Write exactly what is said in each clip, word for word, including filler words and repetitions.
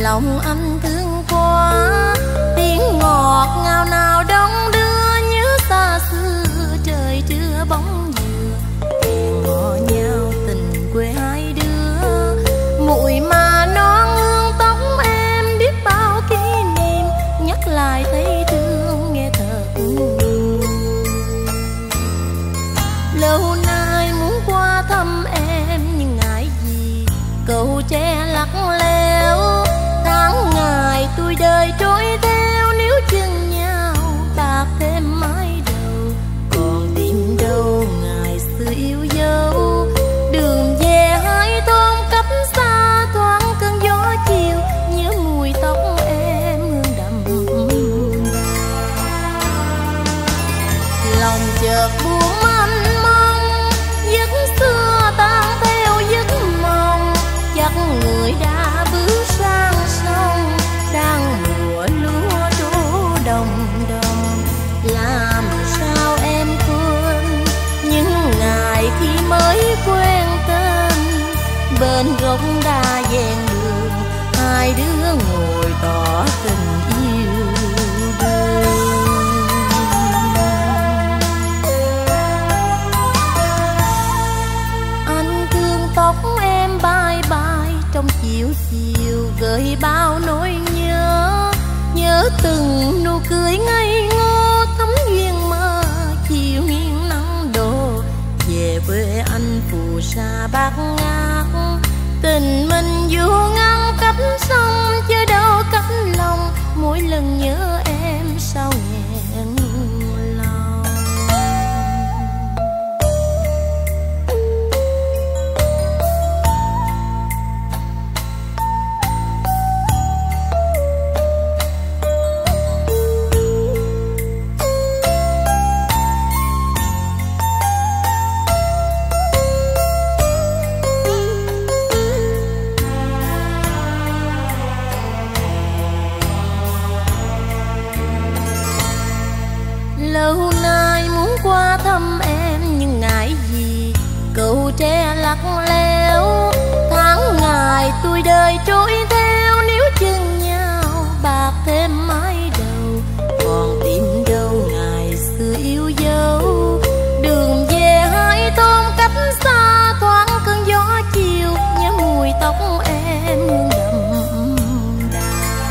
lòng anh thương quá, tiếng ngọt ngào nào đong đưa nhớ xa xưa trời trưa bóng dừa, hẹn hò nhau tình quê hai đứa. Muội mà non hương tóc em biết bao kỷ niệm, nhắc lại thấy thương nghe thật buồn. Lâu nay muốn qua thăm em nhưng ngại gì cầu tre lắc léo. Tháng ngày tuổi đời trôi theo, nếu chân nhau bạc thêm mái đầu, còn tìm đâu ngày xưa yêu dấu. Đường về hai thôn cách xa, thoáng cơn gió chiều nhớ mùi tóc em hương đậm đà. Lòng chợt buồn mênh mông, giấc xưa tan theo giấc mộng, chắc người đã bước sang sông, đang mùa lúa trổ đồng đồng. Làm sao em quên những ngày khi mới quen tên, bên gốc đa ven đường hai đứa ngồi tỏ tình yêu đương. Anh thương tóc em bay bay trong chiều chiều, gợi bao nỗi nhớ, nhớ từng nụ cười ngây ngô thắm duyên mơ. Chiều nghiêng nắng đổ về quê anh phù sa bát ngát, tình mình dù ngăn cách sông chứ đâu cách lòng. Mỗi lần nhớ em sao nghẹn lòng. Lâu nay muốn qua thăm em nhưng ngại gì cầu tre lắc léo. Tháng ngày tuổi đời trôi theo, nếu chân nhau bạc thêm mái đầu, còn tìm đâu ngày xưa yêu dấu. Đường về hai thôn cách xa, thoáng cơn gió chiều nhớ mùi tóc em hương đậm đà.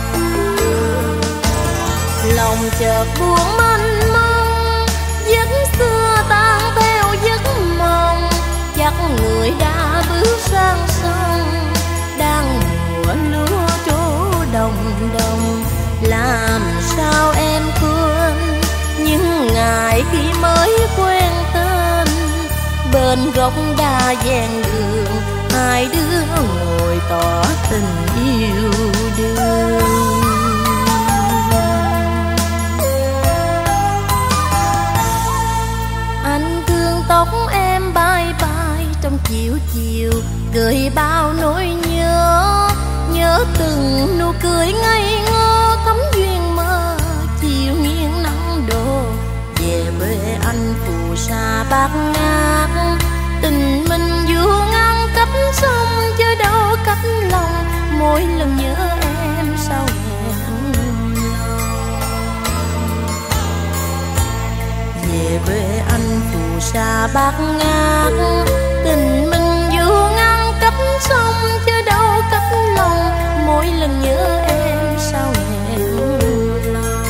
Lòng chợt buồn mênh mông, giấc xưa tan theo giấc mộng, chắc người đã bước sang sông, đang mùa lúa trổ đồng đồng. Làm sao em quên những ngày khi mới quen tên, bên gốc đa ven đường hai đứa ngồi tỏ tình yêu đương. Tóc em bay bay trong chiều chiều, gợi bao nỗi nhớ, nhớ từng nụ cười ngây ngô thắm duyên mơ. Chiều nghiêng nắng đổ về quê anh phù sa bát ngát, tình mình dù ngăn cách sông chứ đâu cách lòng. Mỗi lần nhớ em sao nghẹn lòng. Về quê anh phù sa bát ngát, tình mình dù ngăn cách sông chứ đâu cách lòng. Mỗi lần nhớ em sao nghẹn lòng.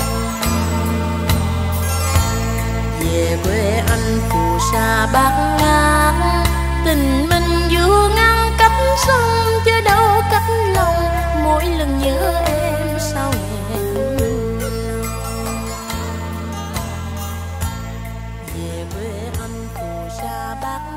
Về quê anh phù sa bát ngát, tình mình dù ngăn cách sông chứ đâu cách lòng. Mỗi lần nhớ em sao nghẹn lòng. Về quê anh phù sa bát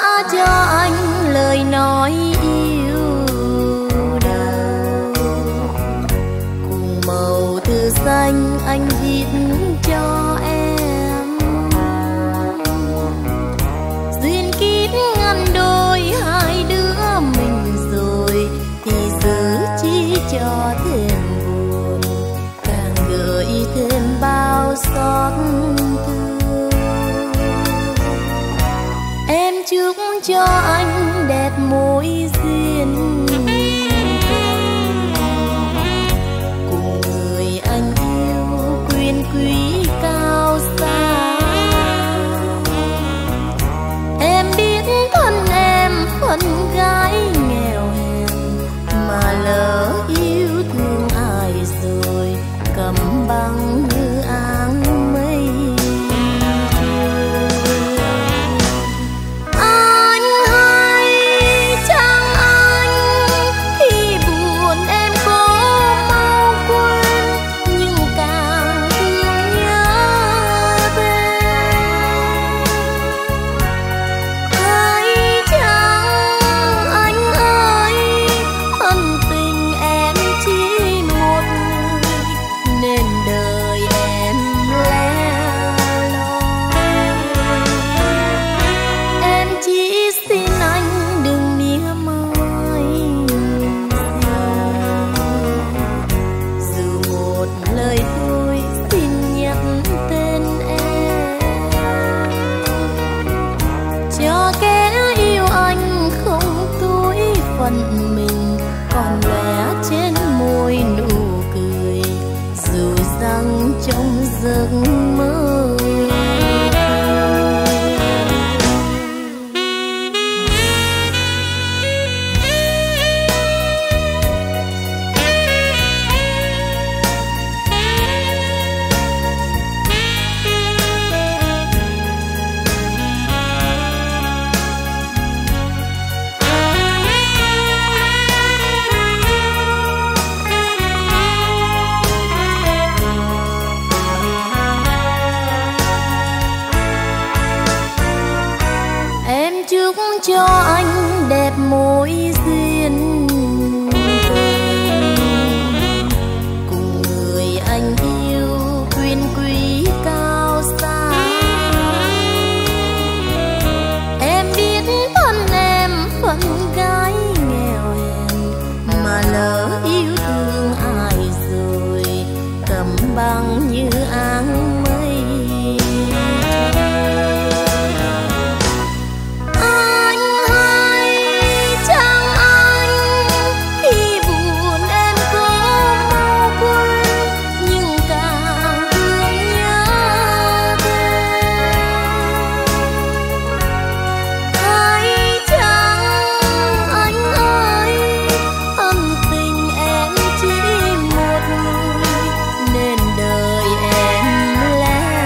đã cho anh lời nói yêu đầu. Cùng màu thư xanh anh viết cho em, duyên kiếp ngăn đôi hai đứa mình rồi thì giữ chi cho thêm buồn, càng gợi thêm bao xót thương. Em chúc cho anh đẹp mối duyên cùng người anh yêu quyền quý cao xa. Em biết thân em phận gái nghèo hèn, mà lỡ yêu thương ai rồi cầm băng như áng mây. Anh hay chăng anh khi buồn em có mau quên, nhưng càng thương nhớ thêm. Hay chăng anh ơi ân tình em chỉ một người, nên đời em lẻ loi. Em chỉ xin anh đừng mỉa mai, dù một lời thôi xin nhắc tên em, cho kẻ yêu anh không tối phận mình, còn lẽ trên môi nụ cười dù rằng trong giấc mơ. Em chúc cho anh đẹp mối duyên cùng người anh yêu quyền quý cao xa. Em biết thân em phận gái nghèo hèn, mà lỡ yêu thương ai rồi cầm băng như áng mây. Anh hay chăng anh khi buồn em có mau quên, nhưng càng thương nhớ thêm. Hay chăng anh ơi ân tình em chỉ một người, nên đời em lẻ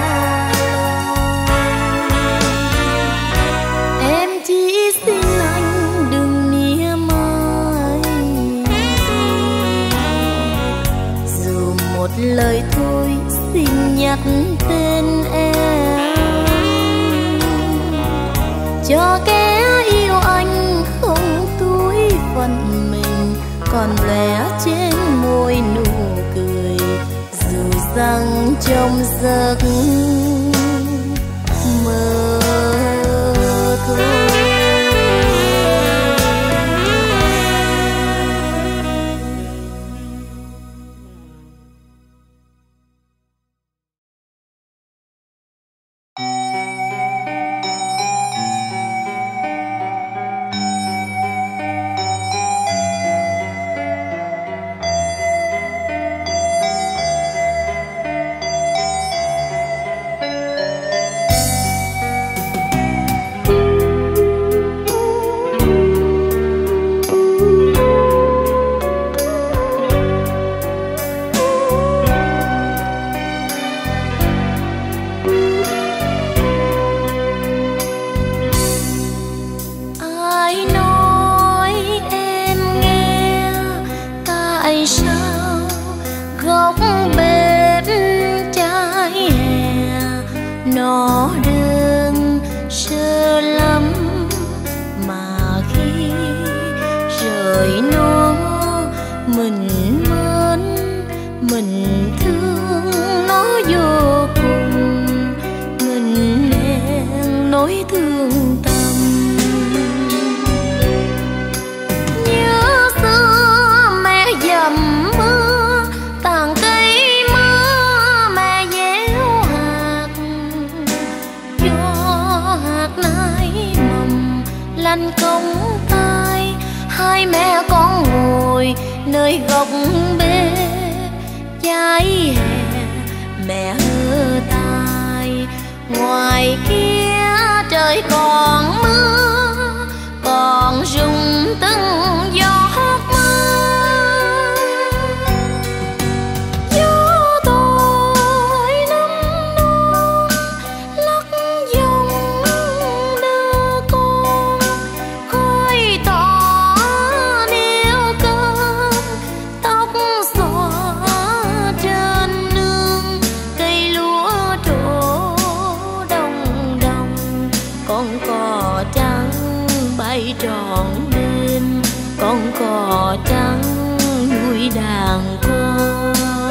loi. Em chỉ xin anh đừng mỉa mai, dù một lời thôi xin nhắc tên em, cho kẻ yêu anh không túi phận mình, còn lẽ trên môi nụ cười dù rằng trong giấc mơ thôi. tranh công tay, hai mẹ con ngồi nơi góc bếp trái hè, mẹ hơ tai. Ngoài kia trời còn mưa, còn rung từng giọt mưa. Gió tôi nắm non lắc dòng đưa con, khói tỏ nêu cơm, tóc xõa trên nương. Cây lúa trổ đông đông, con cò trắng bay trọn đêm, con cò trắng nuôi đàn con.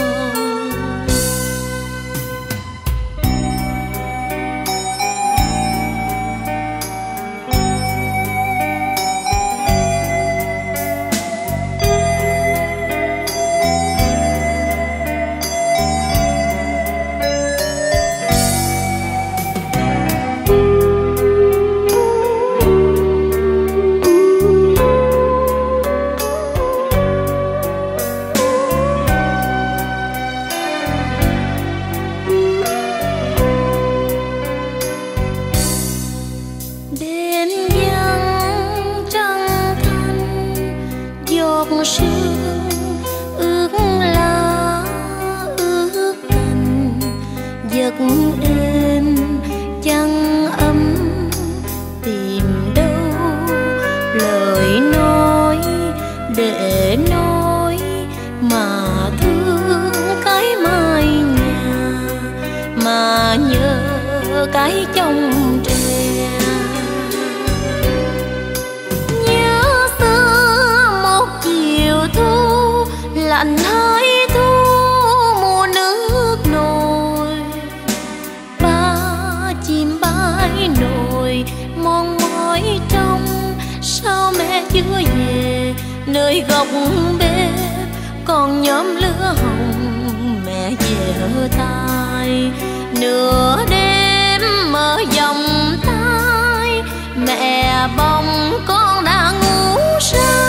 Đêm vắng trăng thanh, giọt sương ướt lá ướt cành, giật êm chăn ấm. Tìm đâu lời nói để nói mà thương cái mái nhà, mà nhớ cái chông tre. Lạnh hơi thu mùa nước nổi, ba chim bãi nổi mòn mỏi trong. Sao mẹ chưa về nơi góc bếp, còn nhóm lửa hồng mẹ về hơ tai. Nửa đêm mở vòng tay, mẹ bồng con đã ngủ say.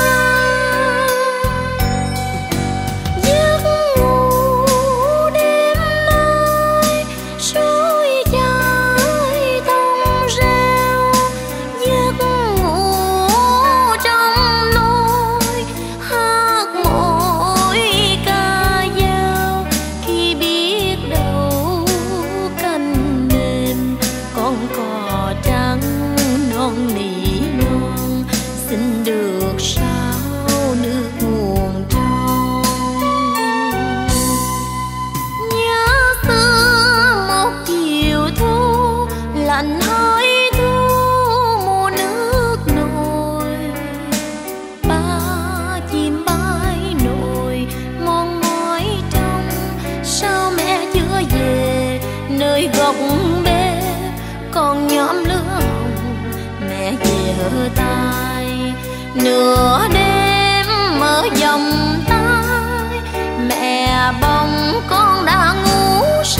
Lạnh hơi thu mùa nước nổi, ba chim bãi nổi mòn mỏi trong. Sao mẹ chưa về nơi góc bếp, còn nhóm lửa hồng mẹ về hơ tai. Nửa đêm mở vòng tay, mẹ bồng con đã ngủ say.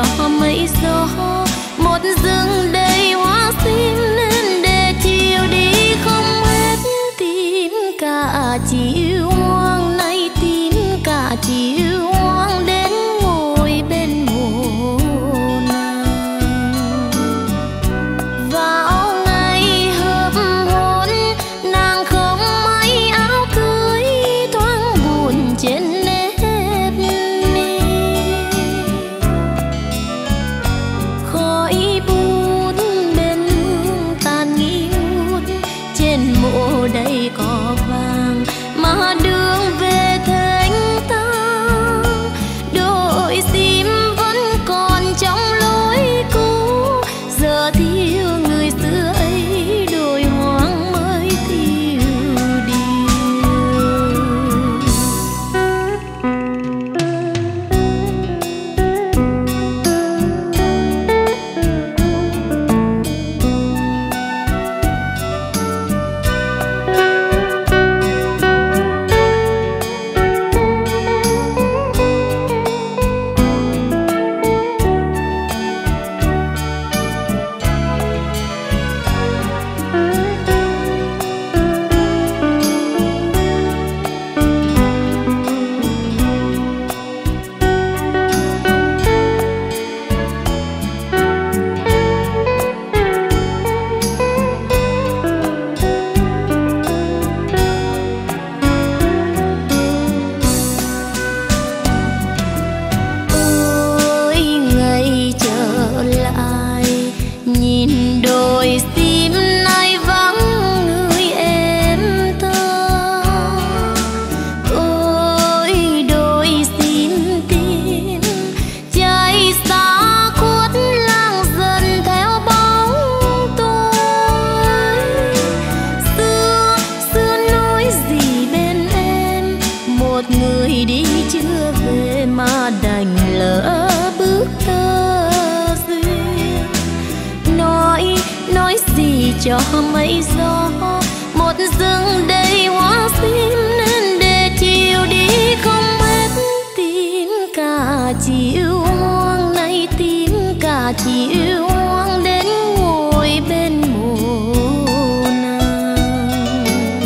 mây gió, một rừng đầy hoa sim nên để chiều đi không hết. Tím cả chiều hoang nay, tím cả chiều hoang đến ngồi bên hồ nàng. Vào ngày hợp hôn nàng không may áo cưới, thoáng buồn trên nếp mi. Khói bút bên hương tàn nghi ngút, trên mộ đầy cỏ vàng mà đường về thênh thang. Đôi sim vẫn còn trong lối cũ, giờ thiếu người xưa ấy, đôi hoang mới thiếu điều. Ôi ngày trở lại, nhìn đôi sim nay vắng người em thơ. Ôi đôi sim tim cháy xa khuất lang dần theo bóng tôi. Xưa xưa nói gì bên em, một người đi chưa về mà đành lỡ bước tơ duyên. Nói nói gì cho mây gió, một rừng đầy hoa sim nên để chiều đi không hết. Tím cả chiều hoang nay, tím cả chiều hoang đến ngồi bên mộ nàng.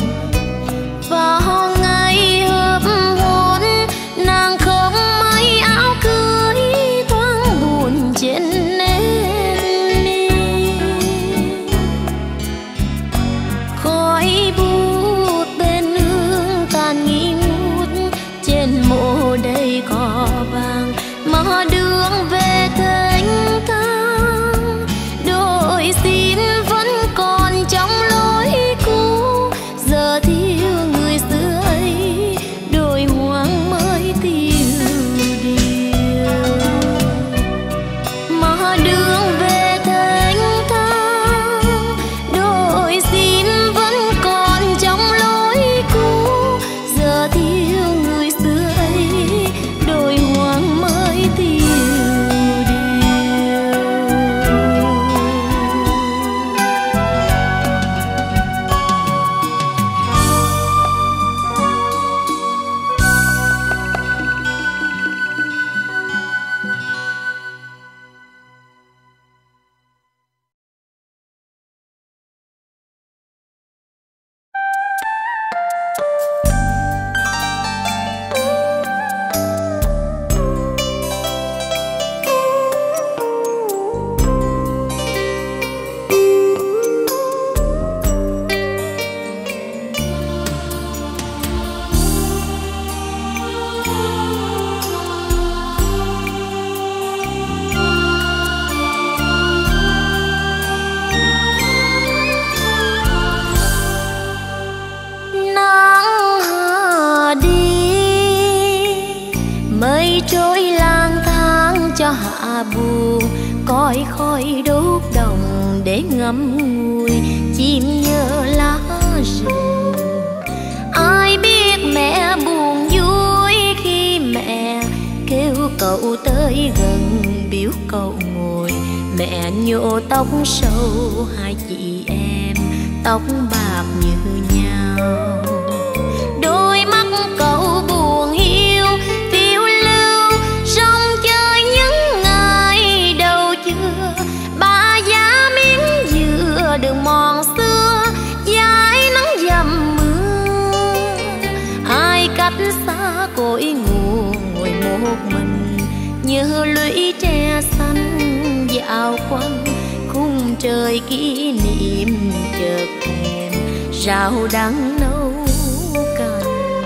Vào ngày hợp hôn nàng không may áo cưới, thoáng buồn trên nếp mi. Khói bút bên hương tàn nghi ngút, trên mộ đầy cỏ vàng mà đường về thênh thang. Đôi sim vẫn còn trong lối cũ, giờ thiếu người xưa ấy, đôi hoang mới thiếu điều. Mà đường về thênh thang, đôi sim vẫn còn trong lối cũ, giờ thiếu người xưa ấy, đôi hoang mới thiếu điều. Nắng hạ đi, mây trôi lang thang cho hạ buồn, cõi khói đốt đồng để ngắm ngùi chim nhớ lá rừng. Ai biết mẹ buồn vui khi mẹ kêu cậu tới gần biểu cậu ngồi. Mẹ nhổ tóc sâu hai chị em, tóc bạc như nhau. Đôi mắt cậu buồn hiu phiêu lưu, sông chơi những ngày một mình, như lũy tre xanh dạo quanh khung trời kỷ niệm chợt thèm rau đắng nấu canh.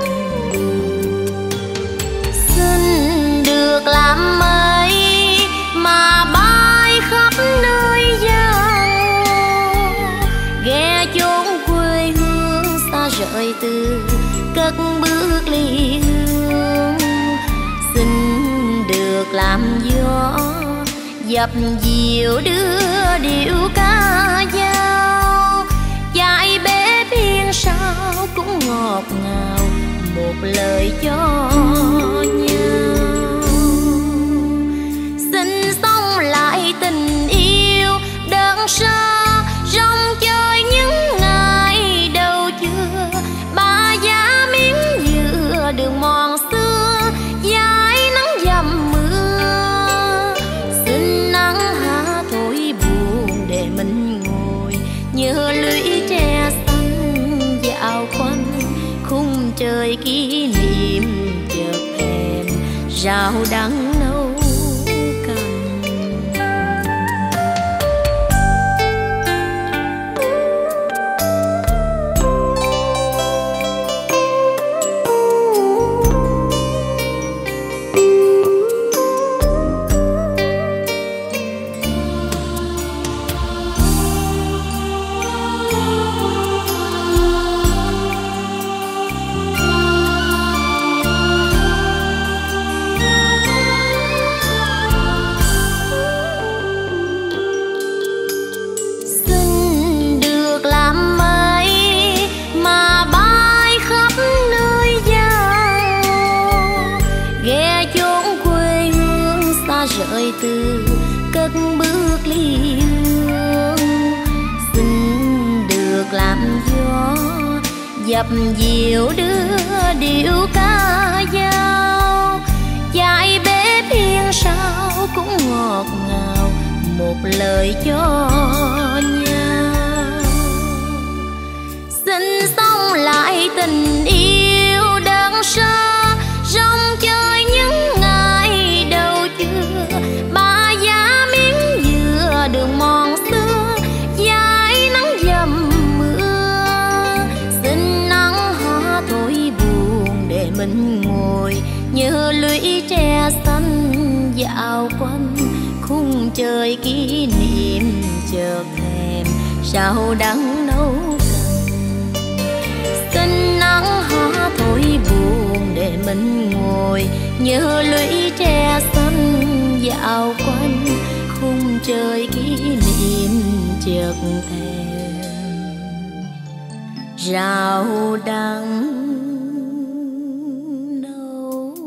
Xin được làm mây mà bay khắp nơi giang, ghé chốn quê hương xa rời từ cất bước ly hương. Xin được làm gió dập dìu đưa điệu ca dao, dạy bé biên sao cũng ngọt ngào một lời cho nhau. Xin sống lại tình yêu đơn sơ rong chơi những ngày đầu chưa, ba giá miếng dừa đường mòn xưa dãi nắng dầm mưa. Xin nắng hạ thổi buồn để mình ngồi nhớ lũy tre xanh dạo quanh khung trời kỷ niệm chợt thèm rau đắng nấu canh. Rời từ cất bước ly hương. Xin được làm gió dập dìu đưa điệu ca dao, dạy bé phiên sao cũng ngọt ngào một lời cho nhau. Xin sống lại tình yêu đơn sơ rong chơi những ngày đầu chưa, ba giá miếng dừa đường mòn xưa dãi nắng dầm mưa. Xin nắng hạ thổi buồn để mình ngồi nhớ lũy tre xanh dạo quanh khung trời kỷ niệm chợt thèm rau đắng nấu canh. Xin nắng hạ thổi buồn để mình ngồi nhớ lũy tre xanh dạo quanh khung trời kỷ niệm chợt thèm rau đắng nấu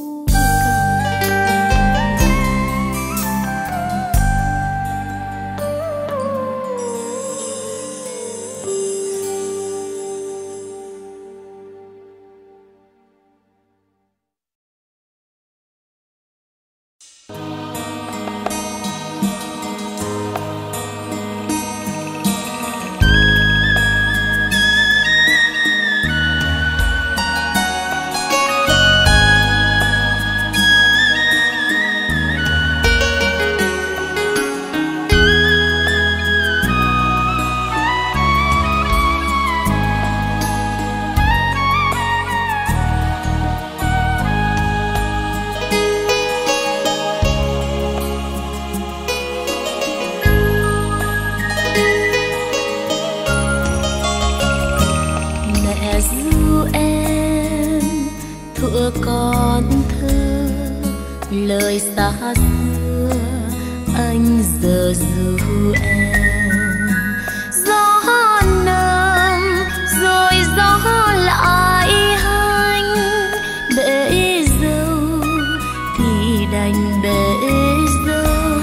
con thơ lời xa xưa anh giờ ru em. Gió nằm rồi gió lại hành, bể dâu thì đành bể dâu.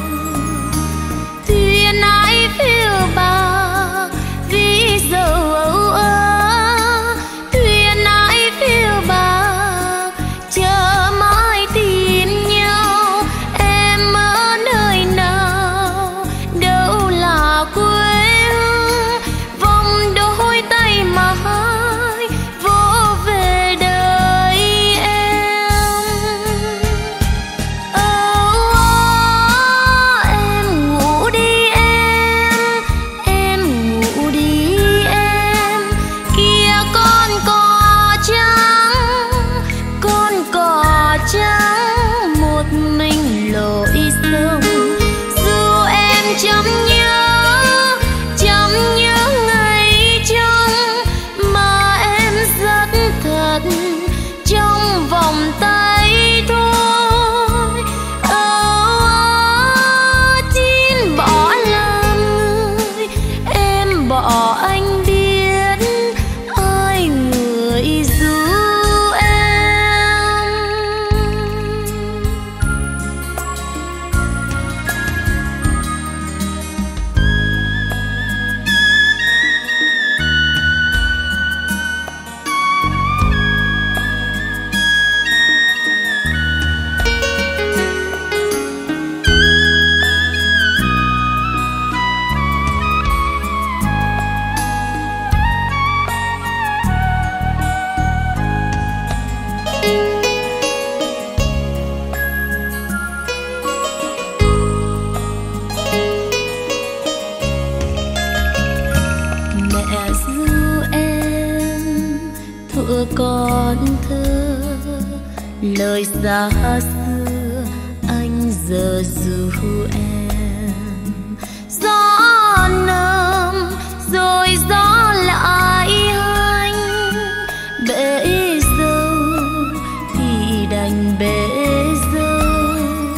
Thuyền ai phiêu bạc vì dâu âu ơ, thuyền ai phiêu bạc chờ mãi tìm nhau. Em ở nơi nào đâu là quê hương, vòng đôi tay mãi vỗ về đời em. xa xưa anh giờ ru em. Gió nơm rồi gió lại hành, bể dâu thì đành bể dâu.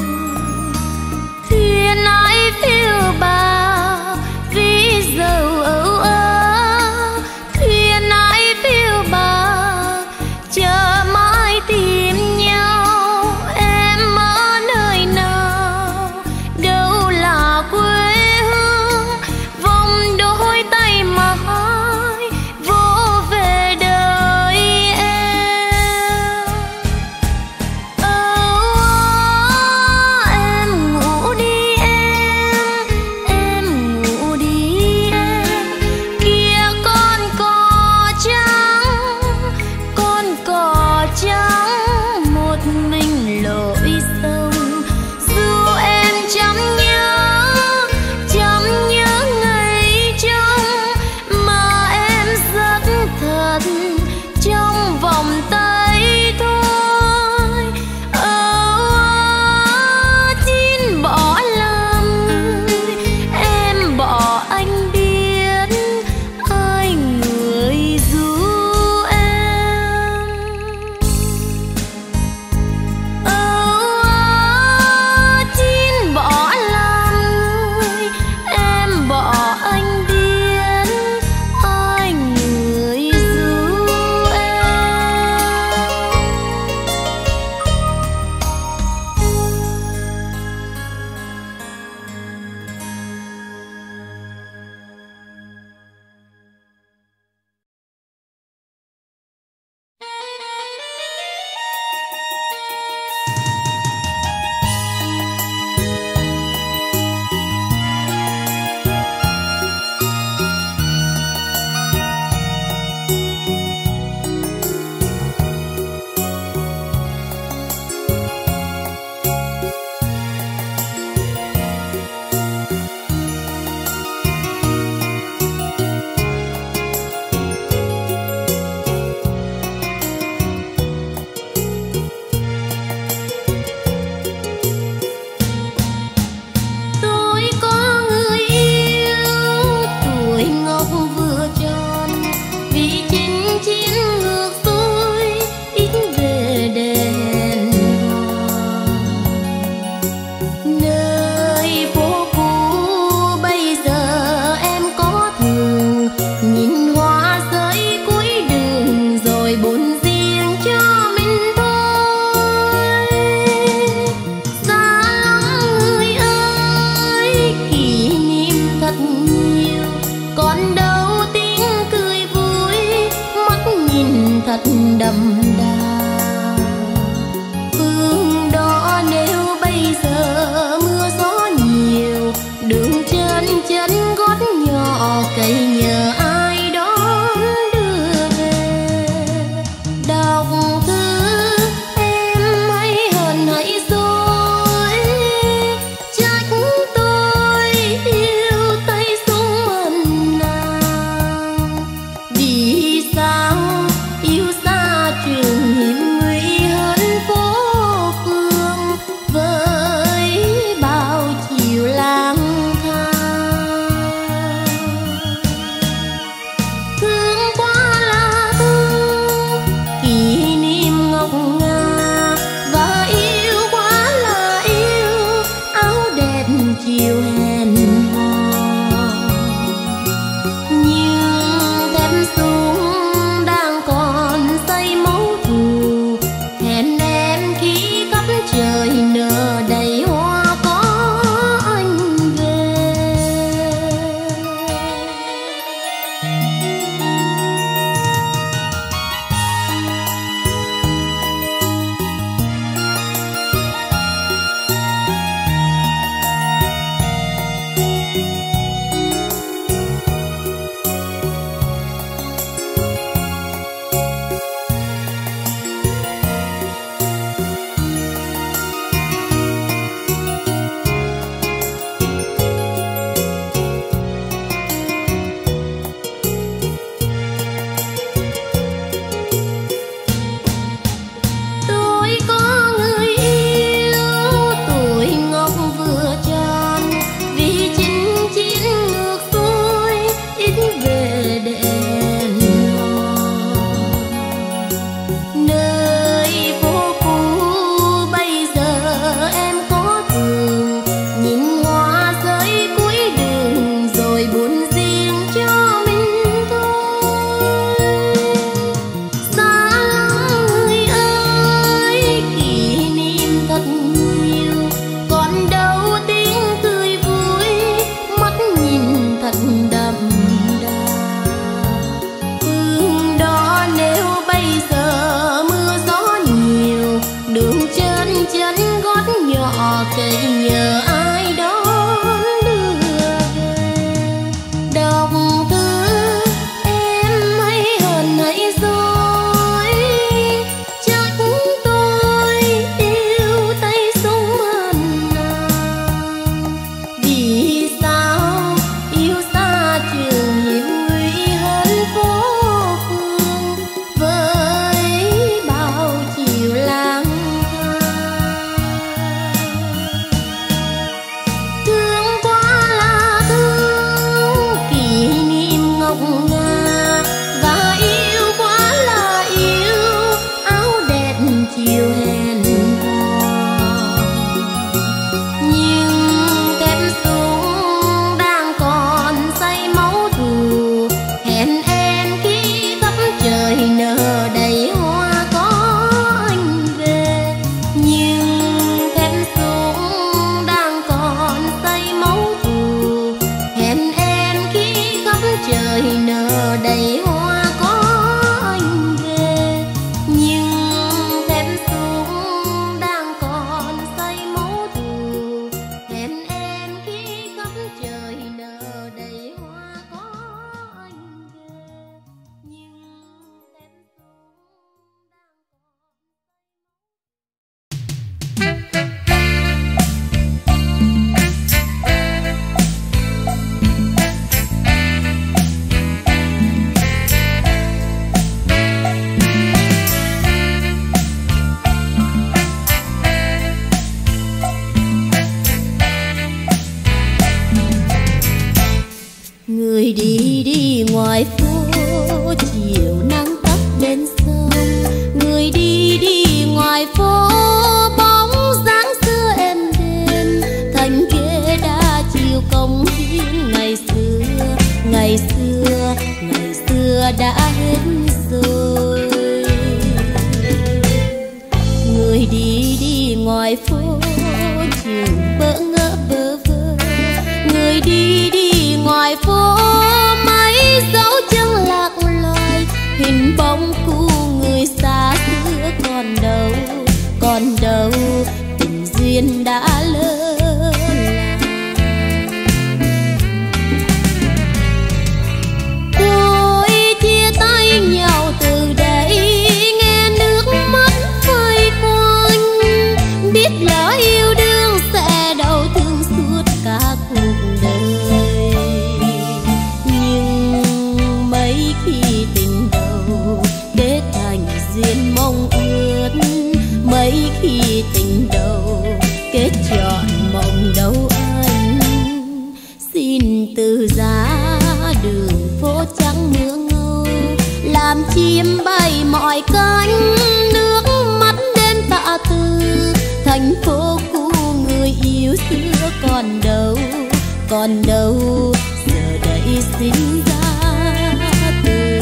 Thuyền ai phiêu bạt vì dâu âu ơ, thuyền ai phiêu bạt chờ mãi tìm nhau. Em ở nơi nào đâu trường bỡ ngỡ bơ vơ. Người đi đi ngoài phố mấy dấu chân lạc loài, hình bóng cũ người xa xưa còn đâu, còn đâu tình duyên đã lỡ làng. Tôi chia tay nhau từ đây, nghe nước mắt vơi quanh, biết lỡ yêu đương sẽ đau thương suốt cả cuộc đời. Nhưng mấy khi tình đầu kết thành duyên mong ước, mấy khi tình đầu kết trọn mộng đâu anh. Xin từ giá đường phố trắng mưa ngâu, làm chim bay mọi cánh, nước mắt đến tạ từ. Thành phố cũ người yêu xưa còn đâu, còn đâu giờ đây sinh ra từ.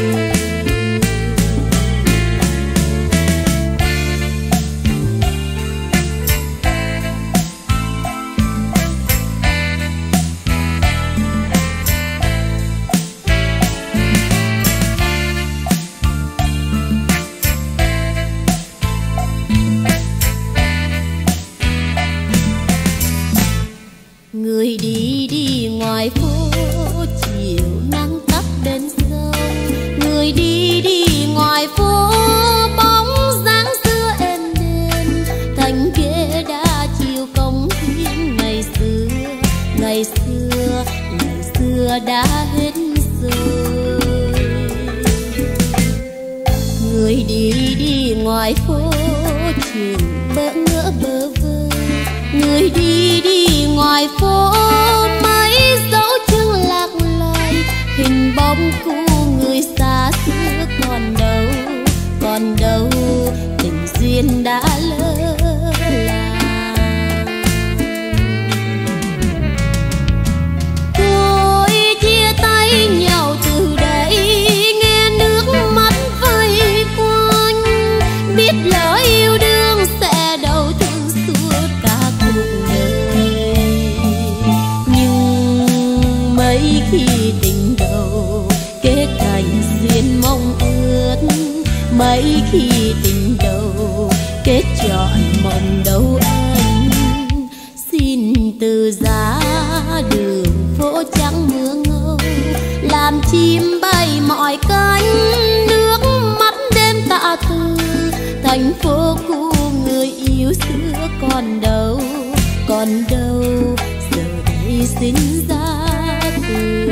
Người đi đi ngoài phố chiều nắng tắt bên sông, người đi đi ngoài phố bóng dáng xưa êm đềm, thành ghế đã chiều công viên ngày xưa, ngày xưa, ngày xưa đã hết rồi. Người đi đi ngoài phố trường bỡ ngỡ bơ vơ, người đi đi ngoài phố mấy dấu chân lạc loài, hình bóng cũ người xa xưa còn đâu, còn đâu tình duyên đã lỡ làng. Tôi chia tay nhau từ đây, nghe nước mắt vơi quanh, biết lỡ yêu đương sẽ đau thương suốt cả cuộc đời. Nhưng mấy khi tình đầu kết thành duyên mong ước, mấy khi tình đầu kết trọn mộng đâu anh. Xin từ giá đường phố trắng mưa ngâu, làm chim bay mọi cánh, nước mắt đêm tạ từ. Thành phố cũ người yêu xưa còn đâu, còn đâu giờ đây sinh ra từ.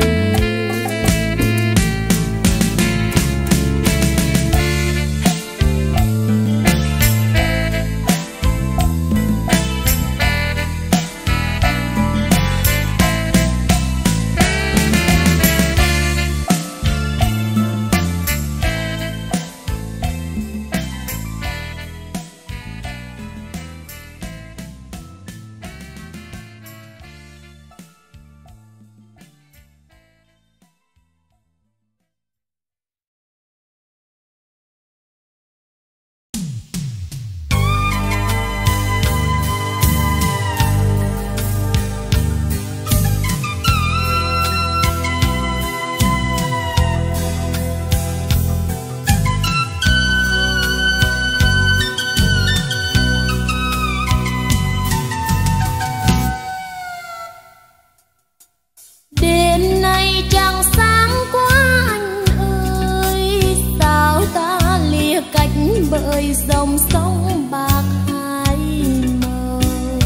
Bởi dòng sông bạc hai màu,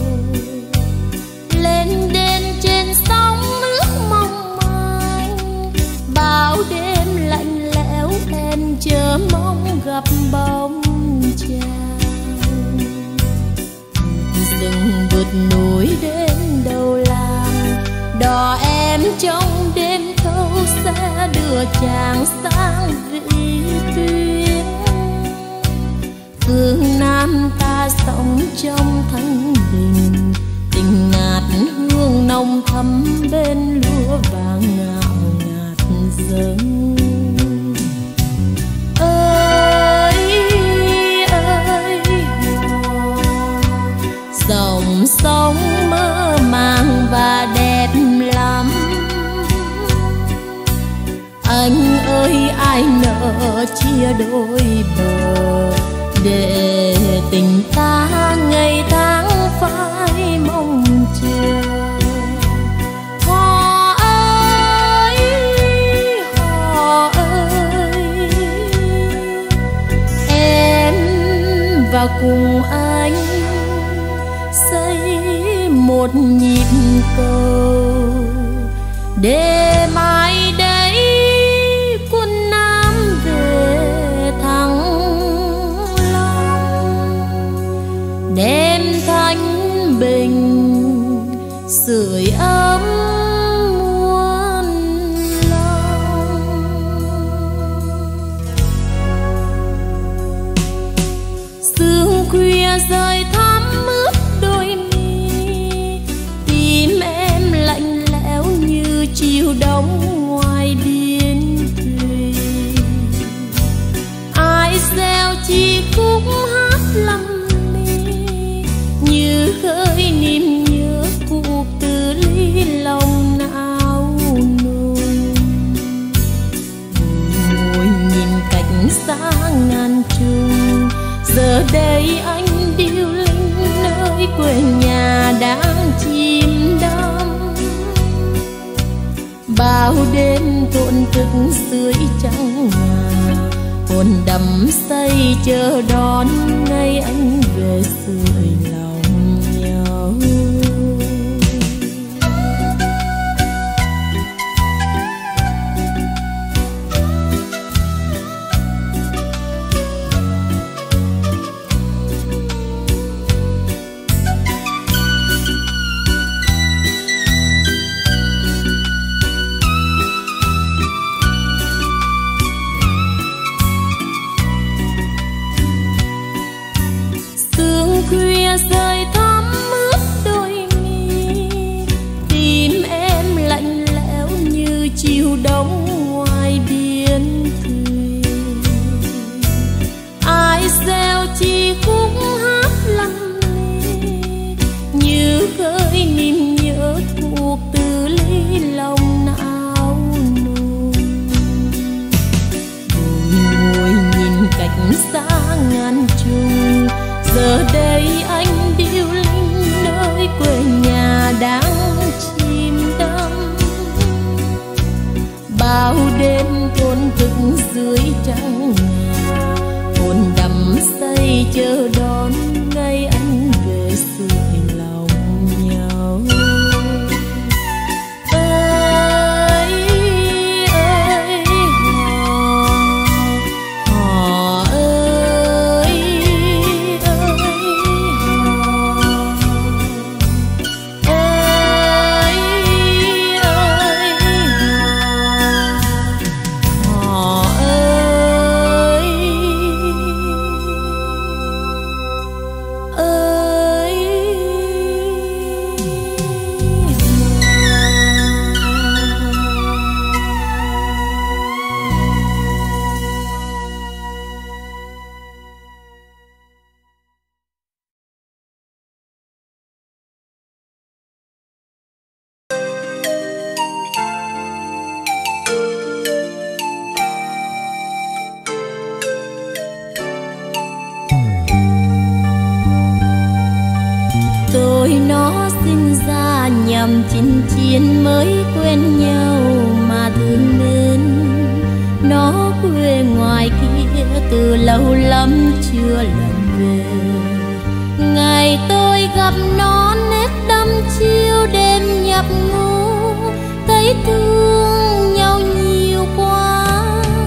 lên đên trên sóng nước mong manh, bao đêm lạnh lẽo em chờ mong gặp bóng chàng. Rừng vượt núi đến đầu làng, đò em trong đêm thâu sẽ đưa chàng sang vị tuyến. Phương Nam ta sống trong thanh bình, tình ngát hương nồng thắm bên lúa vàng ngào ngạt dâng. Ơi ơi dòng dòng sông mơ màng và đẹp lắm. Anh ơi ai nỡ chia đôi bờ, để tình ta ngày tháng phải mong chờ. Họ ơi, họ ơi, em và cùng anh xây một nhịp cầu, để mai đây quân Nam về Thăng Long, đem thanh bình sưởi ấm muôn lòng. Sương khuya rơi thắm ướt đôi mi, tim em lạnh lẽo như chiều đông ngoài biên thùy. Ai gieo chi khúc hát lầm mi, như khơi niềm nhớ cuộc từ ly lòng não nùng. Ngồi nhìn cảnh xa ngàn trùng, giờ đây anh điêu linh nơi quê nhà đang chìm đắm. Bao đêm thổn thức dưới trăng ngà, hồn đắm say chờ đón ngày anh về sưởi lòng nhau. Khuya rơi thắm ướt đôi mi, tim em lạnh lẽo như chiều đông ngoài biên thùy. Ai gieo chi khúc hát lặng lẽ, như khơi niềm nhớ cuộc từ ly lòng não nùng. Ngồi nhìn cảnh xa ngàn trùng, giờ đây anh điêu linh nơi quê nhà đang chìm đắm. Bao đêm thổn thức dưới trăng ngà, hồn đắm say chờ đón ngày anh về sưởi lòng nhau. Ơi ơi họ, họ ơi nhằm chinh chiến mới quen nhau mà thương mến. Nó quê ngoài kia từ lâu lắm chưa lần về. Ngày tôi gặp nó nét đăm chiêu đêm nhập ngủ, thấy thương nhau nhiều quá.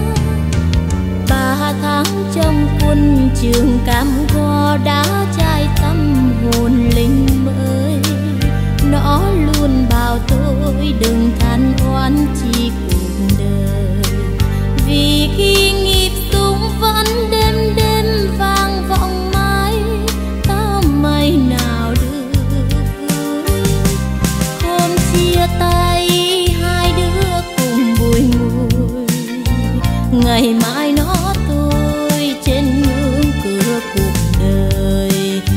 Ba tháng trong quân trường cam go đã trai tâm hồn linh mới. Nó luôn bảo tôi đừng than oán chi cuộc đời, vì khi nhịp súng vẫn đêm đêm vang vọng mãi, ta may nào được vui. Hôm chia tay hai đứa cùng bùi ngùi, ngày mai nó tôi trên ngưỡng cửa cuộc đời.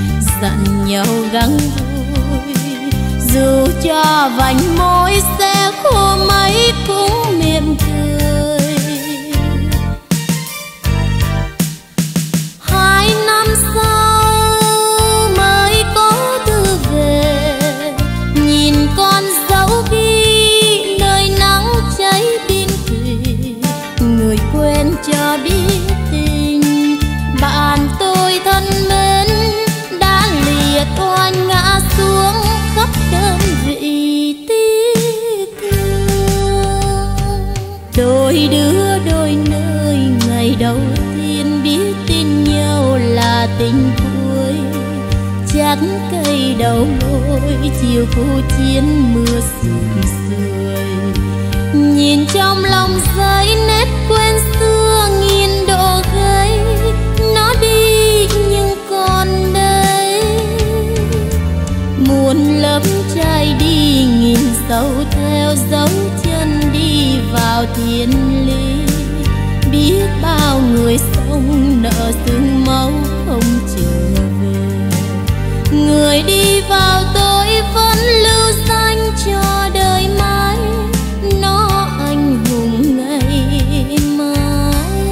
cho vành môi sẽ khô mấy cũng mỉm cười. Hai năm sau mới có thư về, nhìn con dấu ghi nơi nắng cháy biên thủy. Người quên cho biết tình bạn tôi thân mến đã liệt oan ngã xuống khắp đơn vị tiếc thương. Đôi đứa đôi nơi ngày đầu tiên biết tin nhau là tình cuối, chắc cây đầu lối chiều khu chiến mưa sương sưởi. Nhìn trong lòng giấy nét quen xưa nghìn độ gầy, nó đi nhưng còn đây. Muôn lớp trai đi nghìn dấu theo dấu chân đi vào thiên lý. Biết bao người sống nợ xương máu không trở về, người đi vào tôi vẫn lưu danh cho đời mãi. Nó anh hùng ngày mai.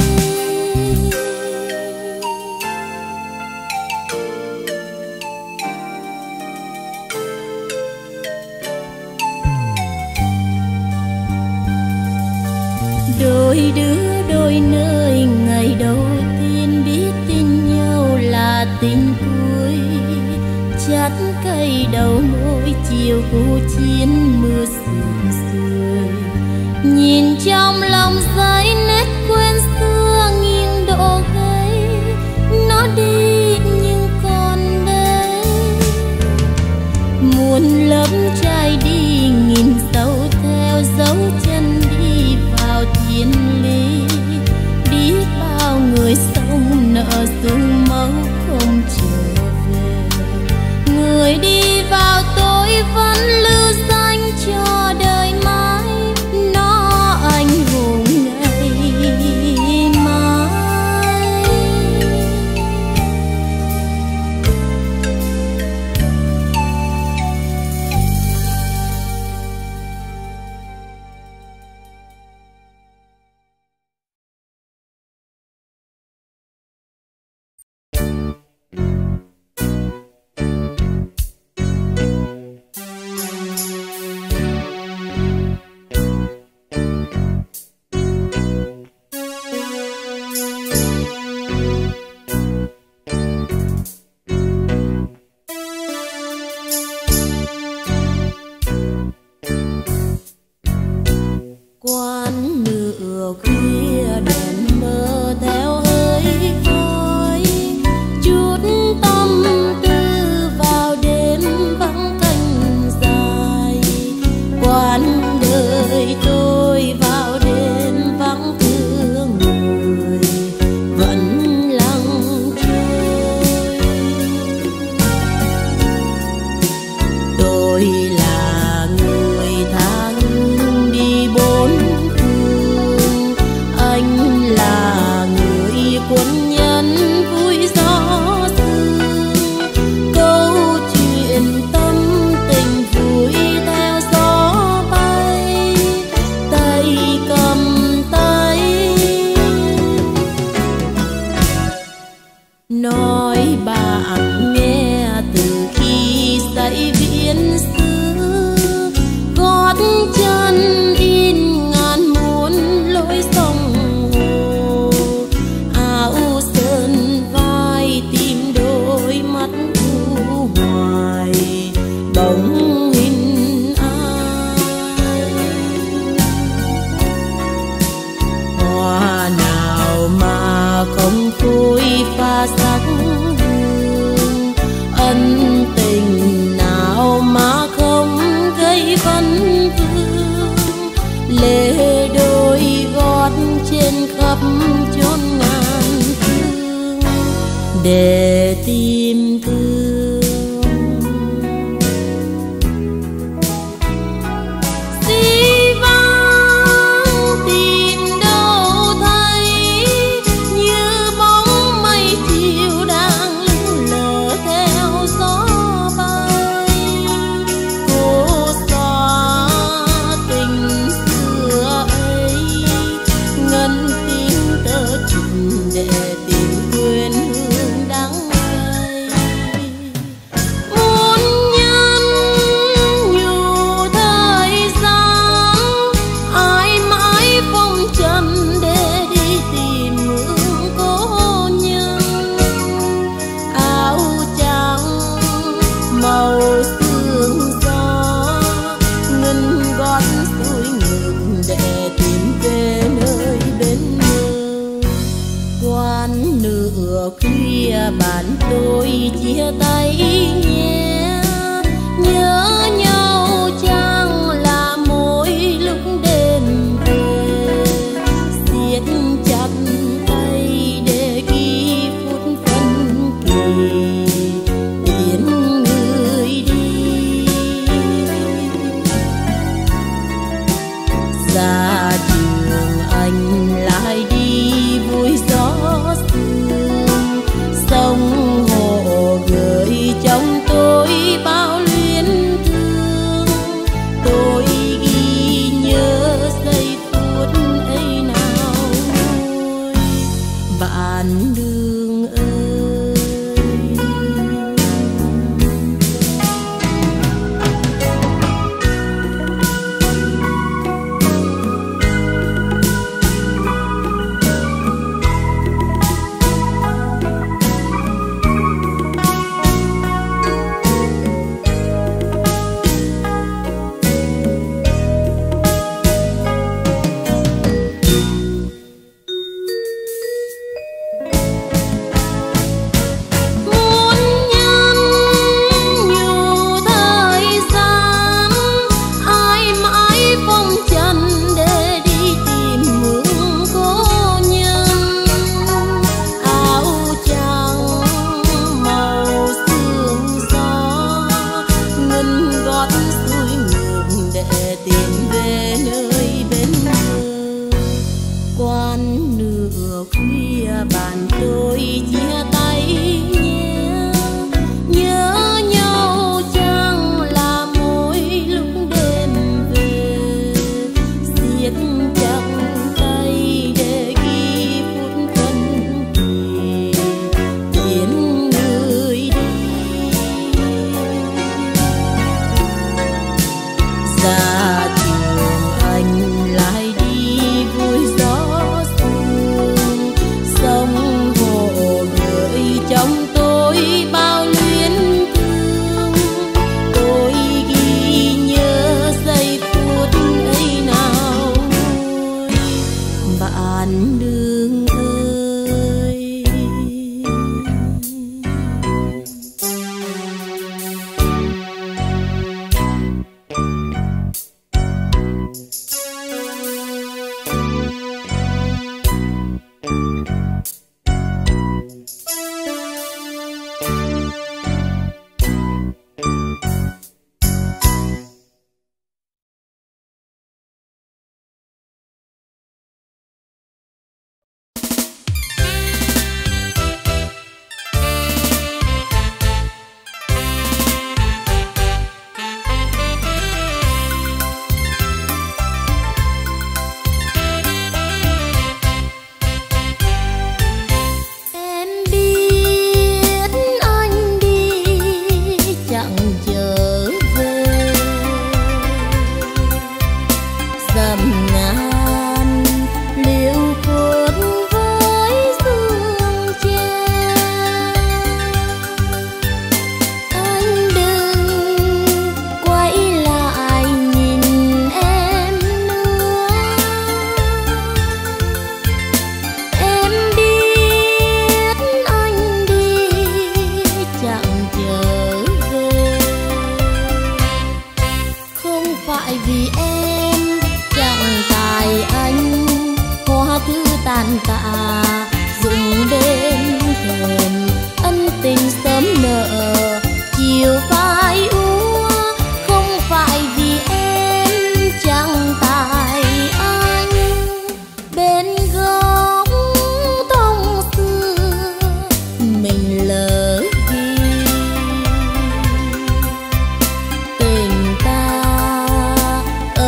Đôi đứa đôi nơi ngày đầu tiên biết tin nhau là tình cuối, chát cây đầu môi chiều khu chiến mưa sương sưởi. Nhìn trong lòng giấy nét quen xưa nghiêng độ gầy, nó đi nhưng còn đây. Muôn lớp trai đi nghìn dấu theo dấu chân đi vào thiên lý. Biết bao người sống nợ xương máu không trở về, người đi vào tôi vẫn lưu danh cho đời mãi. Nó anh hùng ngày mai. Quán nửa khuya đèn mơ theo hơi khói, chút tâm tư vào đêm vắng canh dài. Quán đời tôi vào đêm vắng thương người vẫn lặng trôi. Tôi là người tháng đi bốn phương, anh là người quân nhân vui gió sương. Câu chuyện tâm tình vui theo gió bay, tay cầm tay. Nói bạn nghe từ khi dậy viễn xứ, gót chân in ngàn muôn lối sông hồ. Áo sơn vai tìm đôi mắt thu hoài, bóng hình ai. Hoa nào mà không phôi pha sắc hương, ân tình nào mà không gây vấn vương. Lệ đôi gót trên khắp chốn ngàn phương để tìm thương. Dĩ vãng tìm đâu thấy, như bóng mây chiều đang lững lờ theo gió bay. Cô bạn tôi chia tay nhé. Nhớ nhau chăng là mỗi lúc đêm về, siết chặt tay để ghi phút phân kỳ tiễn người đi. Ra trường anh lại đi vui gió sương, sông hồ gửi trong tôi bao luyến thương. Tôi ghi nhớ giây phút ấy nào vui bạn đường ơi. Bạn tôi chia tay nhé. Nhớ nhau chăng là mỗi lúc đêm về, siết chặt tay để ghi phút phân kỳ tiễn người đi. Ra trường anh lại đi vui gió sương, sông hồ gửi trong tôi bao luyến thương. Tôi ghi nhớ giây phút ấy nào vui bạn đường ơi. Tàn tạ dựng bên thềm, ân tình sớm nợ chiều phai úa. Không phải vì em chẳng tại anh bên góc thông xưa mình lỡ ghi tình ta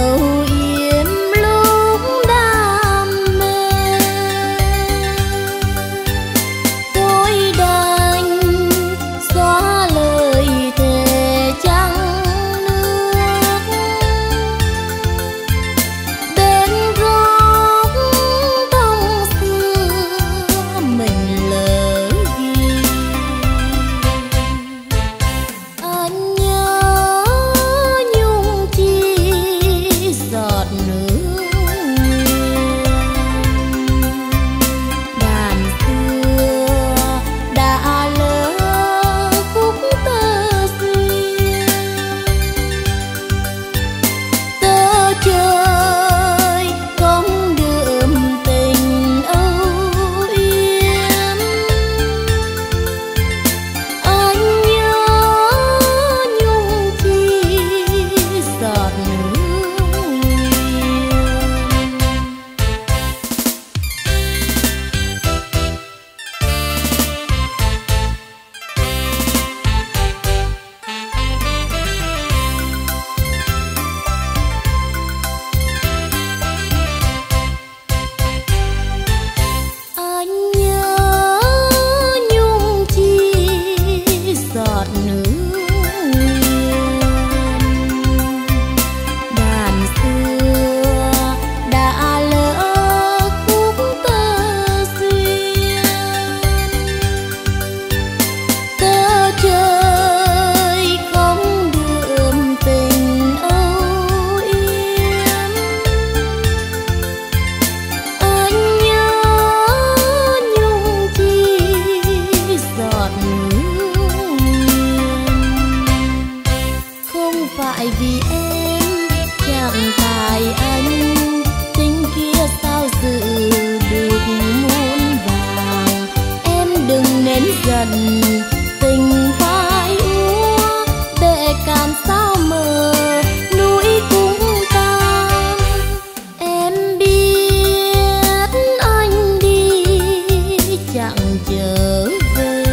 phải vì em, chẳng tại anh, tình kia sao giữ được muôn vàng. Em đừng nên giận, tình phai úa, bể cạn sao mờ, núi cũng tan. Em biết anh đi chẳng trở về,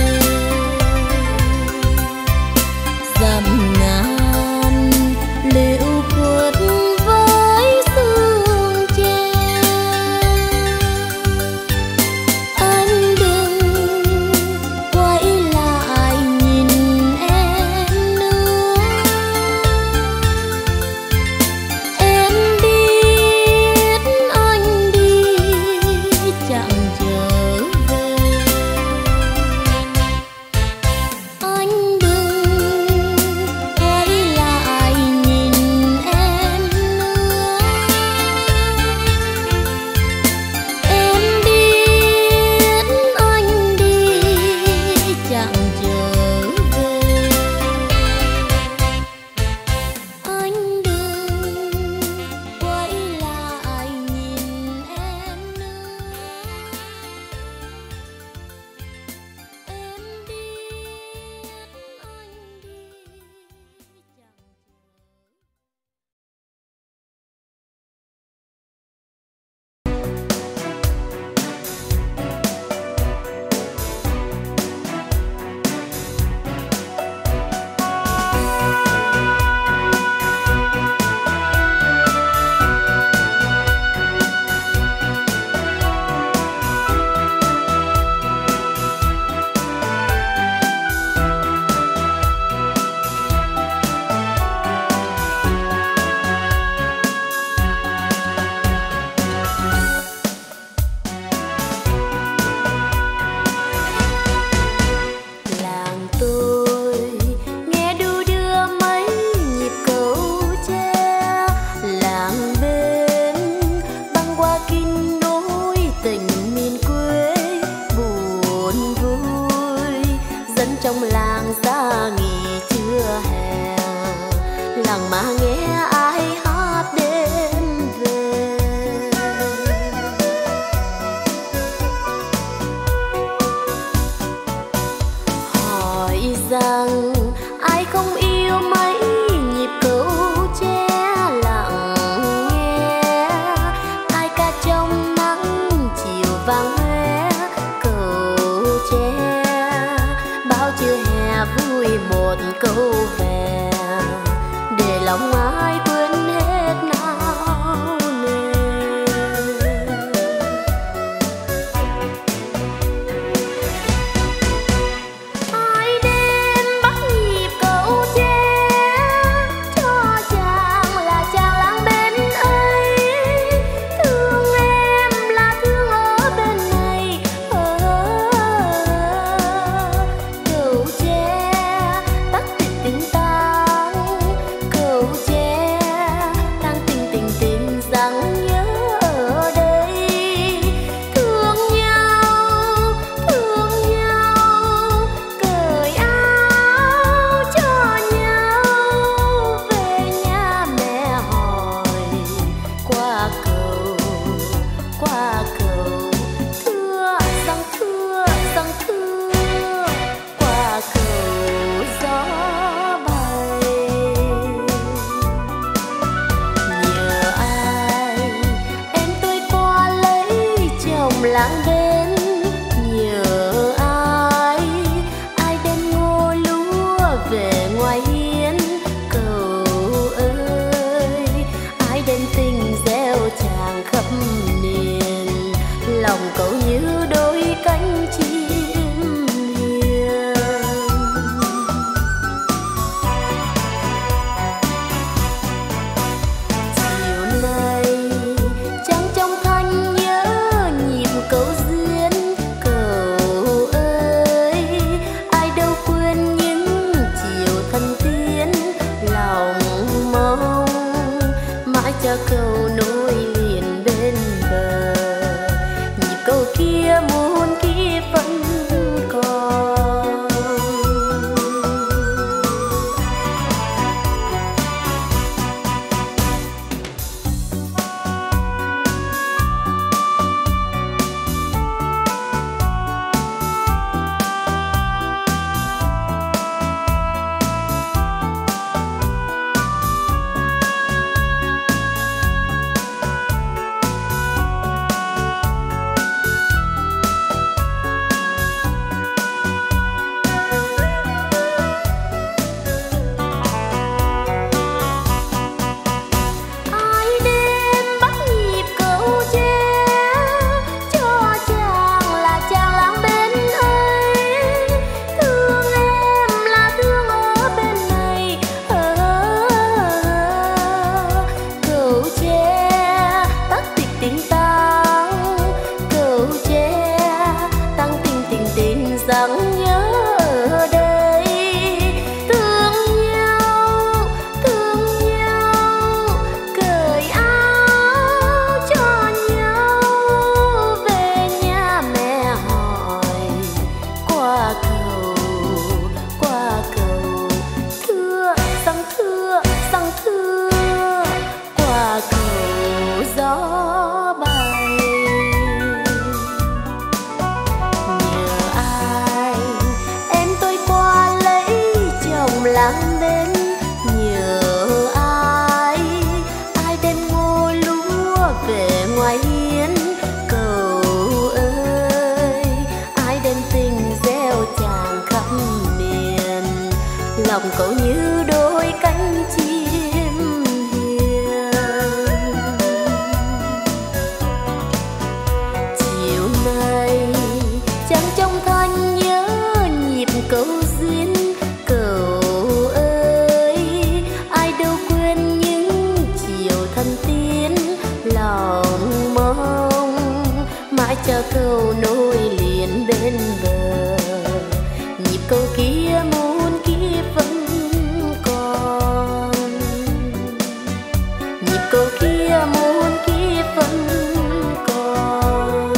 dặm ngàn liễu khuất với sương tre. Anh đừng quay lại nhìn em nữa. Em biết anh đi chẳng trở về. Anh đừng quay lại nhìn em nữa. Em biết anh đi chẳng trở về. Anh đừng quay lại nhìn em nữa. Em biết anh đi chẳng làng tôi nghe đu đưa mấy nhịp cầu tre. Làng bên băng qua kinh nối tình miền quê buồn vui, dân trong làng xa nghỉ trưa hè. Làng mà nghe ai hát đêm về. Hỏi rằng ai không yêu mấy nhịp cầu tre, lặng nghe ai ca trong nắng chiều vàng hoe cầu tre. Bao trưa hè vui một câu về, để lòng ai quên hết não nề. Ai đêm bắt nhịp cầu tre, cho chàng là chàng làng bên ấy. Thương em là thương ở bên này. Cầu tre tắt tình tình tang, cầu tre đang tình tình tình rằng nhớ ở đây. Thương nhau, thương nhau, cởi áo cho nhau. Về nhà mẹ hỏi qua cầu, qua cầu. Thưa rằng thưa rằng thưa, qua cầu gió bay. Nhờ ai em tôi qua lấy chồng làng bên. Nhờ ai ai đem ngô lúa về ngoài hiên. Cầu ơi ai đem tình gieo tràng khắp miền. Lòng cậu như đôi cánh chim hiền. Chiều nay trăng trong thanh nhớ nhịp cầu duyên. Cầu ơi ai đâu quên những chiều thân tiến. Lòng mong mãi cho cầu nối liền bên bờ. Nhịp cầu kia muôn kiếp vẫn còn. xưa qua cầu gió bay. Nhờ ai em tôi qua lấy chồng làm bên, nhờ ai ai đem ngô lúa về ngoài hiên. Cầu ơi ai đem tình gieo tràn khắp miền, lòng cậu như đôi cánh chim hiền. Chiều nay chẳng trong thanh nhớ nhịp câu duyên. Cầu ơi ai đâu quên những chiều thân tiến, lòng mong mãi cho câu nối liền bên bờ. Nhịp câu kia muôn kiếp vẫn còn, nhịp câu kia muôn kiếp vẫn còn.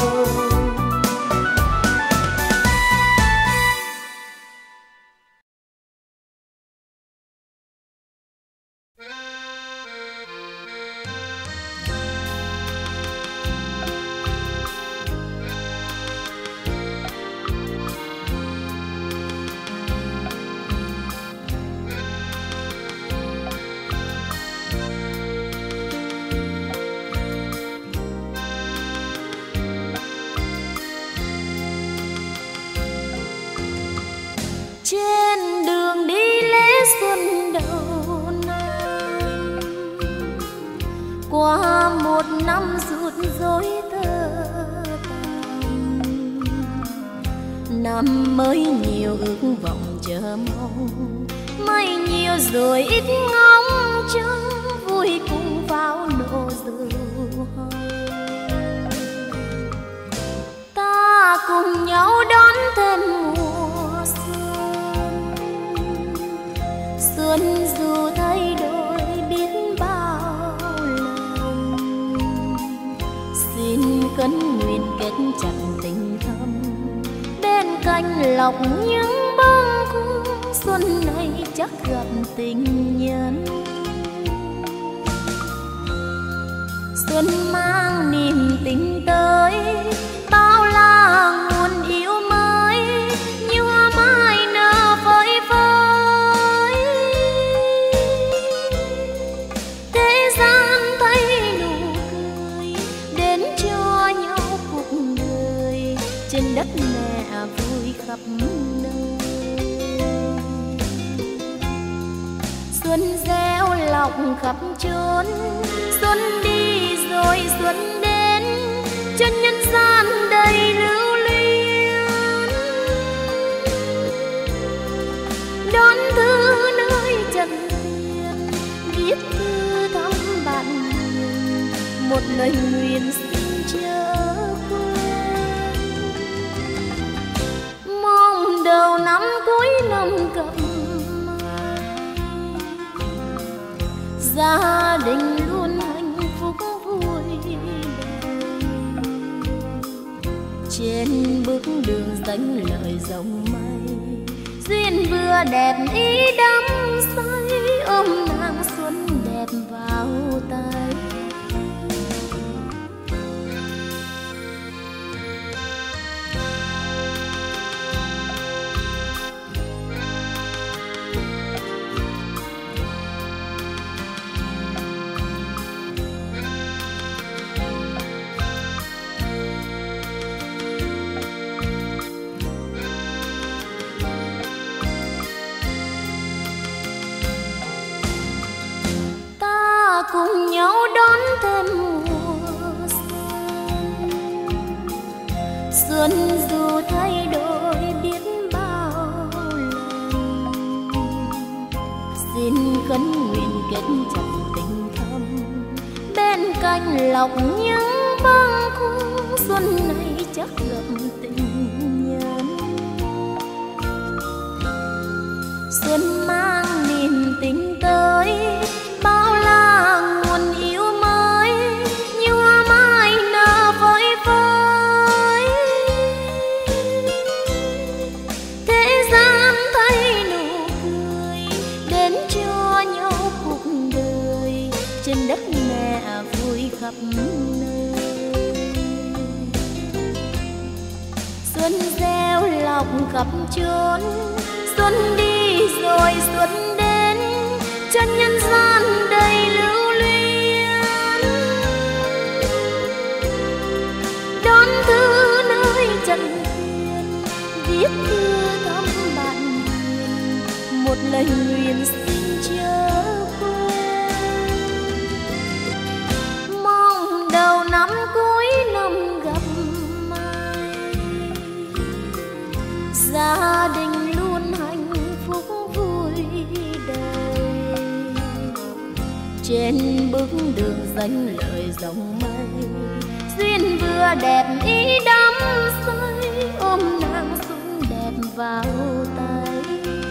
Trên đường đi lễ xuân đầu năm, qua một năm rút rối tơ tằm. Năm mới nhiều ước vọng chờ mong, mây nhiều rồi ít ngóng trông, vui cùng vào nổ rượu hồng. Ta cùng nhau đón thêm mùa xuân, xuân dù thay đổi biết bao lần. Xin cấn nguyện kết chặt tình thâm, bên cạnh lọc những bông cung. Xuân này chắc gặp tình nhân, xuân mang niềm tình tới. Bao là nguồn yêu mới, như hoa mai nở phơi phới. Thế gian thấy nụ cười, đến cho nhau cuộc đời. Trên đất mẹ vui khắp nơi, xuân gieo lọc khắp chốn. Xuân đi rồi xuân đến, cho nhân gian đầy lưu luyến. Đón thư nơi trần tiên, viết thư thăm bạn hiền. Một lời nguyện xin chớ quên, mong đầu năm cuối năm gặp gia đình luôn hạnh phúc vui đầy. Trên bước đường danh lời dòng mây, duyên vừa đẹp ý đắm say. Ôm nàng xuân đẹp vào tay, cùng nhau đón thêm mùa xuân. Xuân dù thay đổi biết bao lần, xin khấn nguyện kết chặt tình thâm, bên cạnh lọc những băng cung. Xuân này chắc gặp tình nhân, xuân mang niềm tình tới. Bao là nguồn yêu mới, như hoa mai nở phơi phới. Thế gian thấy nụ cười, đến cho nhau cuộc đời. khắp nơi. Xuân gieo lọc khắp chốn, xuân đi rồi xuân đến, cho nhân gian đầy lưu luyến. Đón thư nơi trần thiên, viết thư thăm bạn hiền, một lời nguyện xin chớ quên. Mong đầu năm cuối năm gặp mai, gia đình luôn hạnh phúc vui đời. Trên bức đường danh lời dòng mây, duyên vừa đẹp ý đắm say, ôm nàng xuân đẹp vào tay.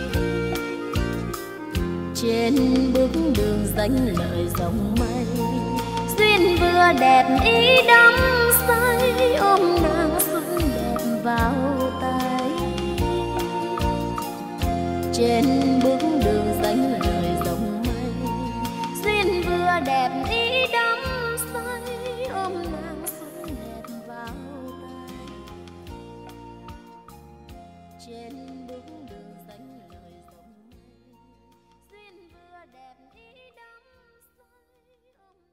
Trên bức đường danh lời dòng mây, duyên vừa đẹp ý đắm say, ôm nàng xuân đẹp vào tay. Trên bức đường danh lời dòng mây, duyên vừa đẹp ý đắm say, ôm nàng xuân đẹp vào tay. Trên bức đường danh lời dòng mây, duyên vừa đẹp ý đắm say, ôm nàng.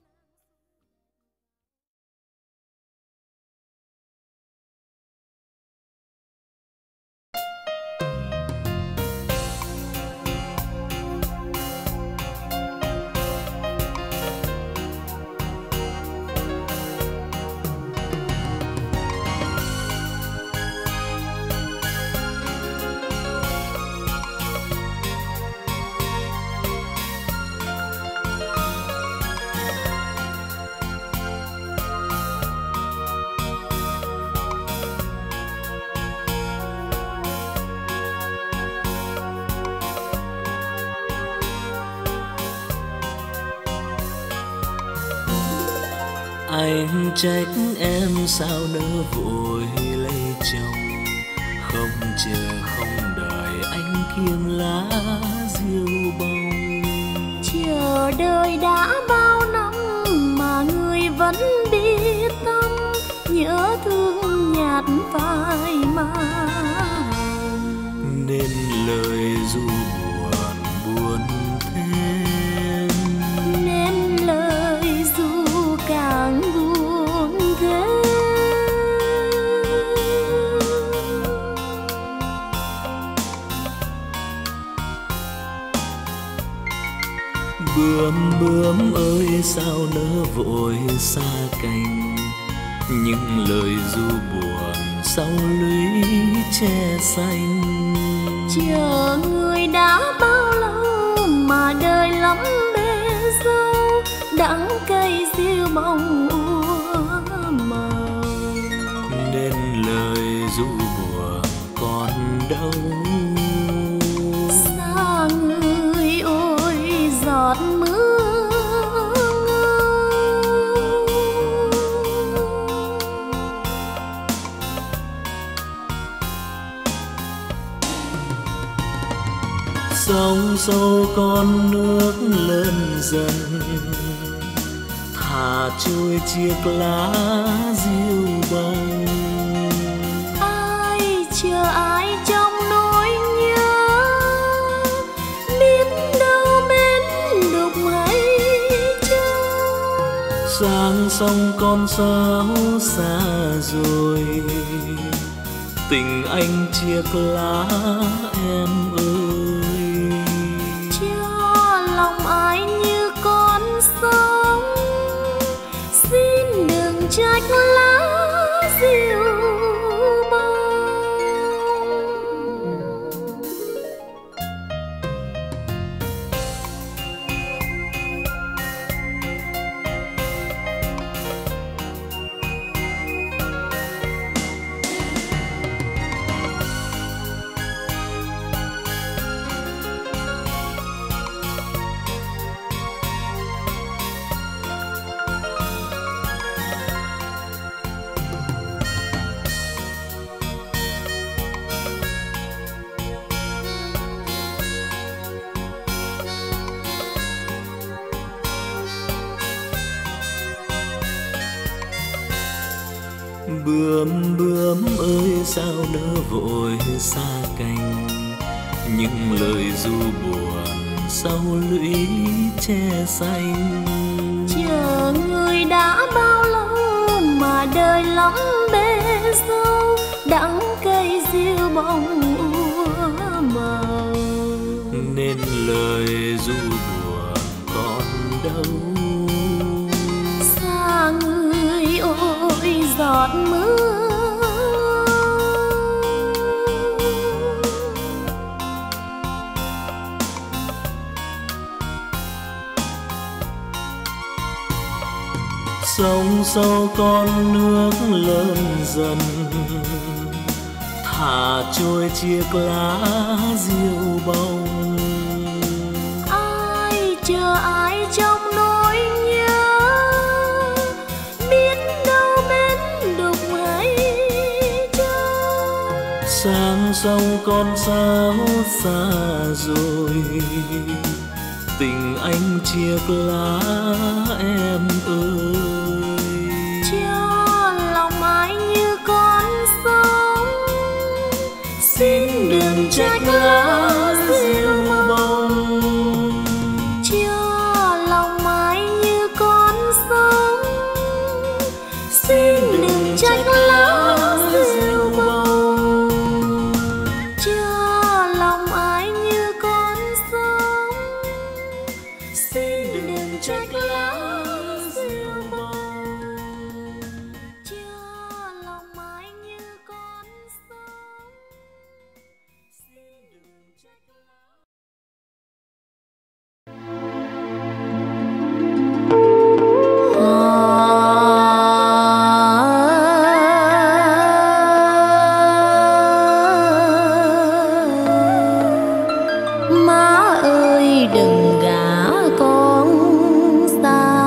Anh trách em sao nỡ vội lấy chồng, không chờ không đợi anh kiêng lá diêu bông. Chờ đợi đã bao năm mà người vẫn biết tâm, nhớ thương nhạt phai mãi. Nên lời dù buồn buồn thêm, nên lời dù càng buồn thêm. Bướm bướm ơi sao nỡ vội xa cánh, những lời dù buồn sau lũy che xanh. Chờ người đã bao lâu mà đời lắm bề dâu, đắng cay diêu bông úa màu. Nên lời dù buồn còn đâu, xa người ôi giọt mưa. sóng sâu con nước lớn dần, thả trôi chiếc lá diêu bông. Ai chờ ai trong nỗi nhớ, biết đâu bên đục hay trông. Sang sông con sao xa rồi, tình anh chiếc lá em ơi. Cho lòng ai như con sông, xin đừng trách lá diêu bông. Bướm bướm ơi sao nỡ vội xa cành, những lời ru buồn sau lũy che xanh. Chờ người đã bao lâu mà đời lắm bể dâu, đắng cây diêu bóng úa màu. Nên lời ru buồn còn đâu, xa người ôi giọt mưa. sông sâu con nước lớn dần, thả trôi chiếc lá diêu bông. Ai chờ ai trong nỗi nhớ, biết đâu bên đục hay trông. Sang sông con sao xa rồi, tình anh chiếc lá em ơi. Cho lòng ai như con sông, xin đừng trách lá diêu bông. Cho lòng ai như con sông, xin đừng trách lá diêu bông. Cho lòng ai như con sông, xin đừng trách lá diêu bông. Cho lòng ai như con sông, xin đừng trách lá. Má ơi đừng gả con xa,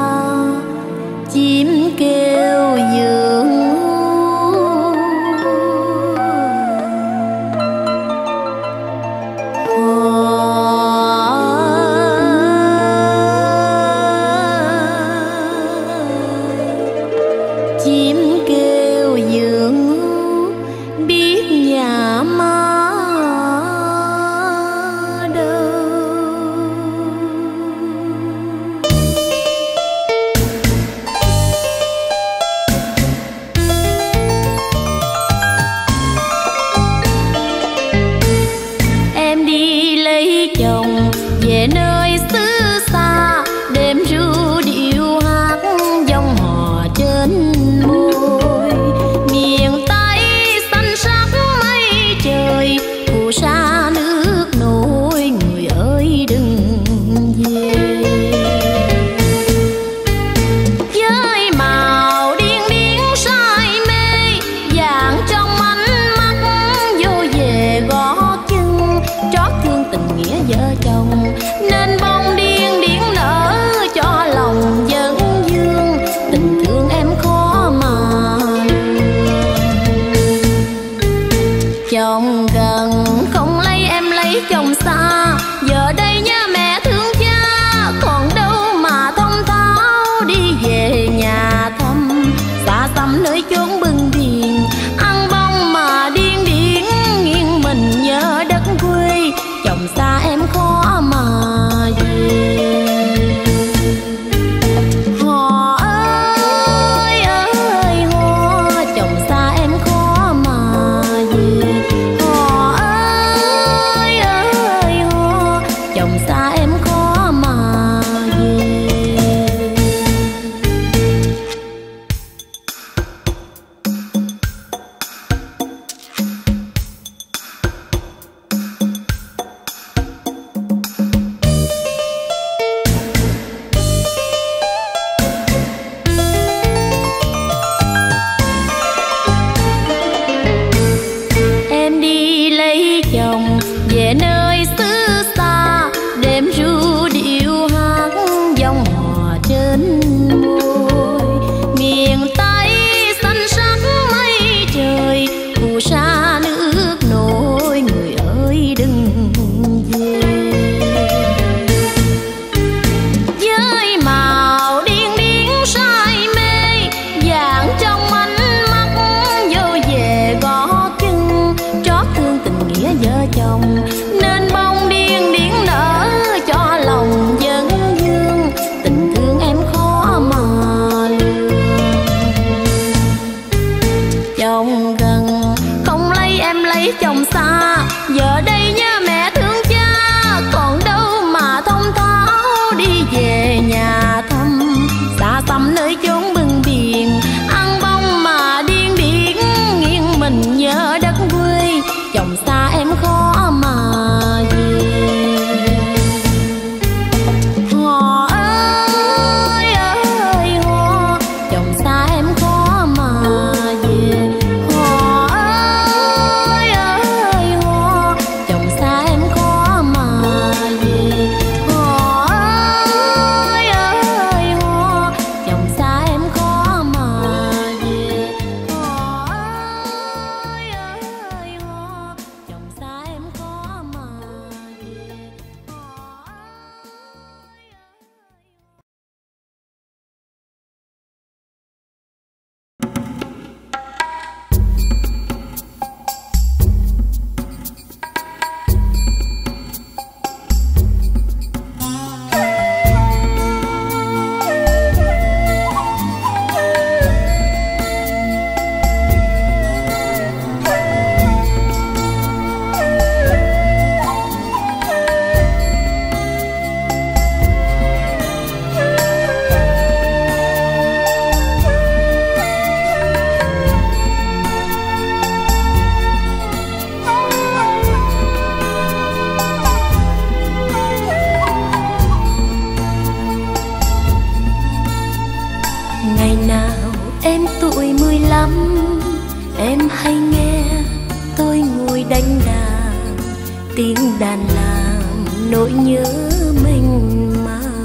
lắm em hay nghe tôi ngồi đánh đàn, tiếng đàn làm nỗi nhớ mình mang.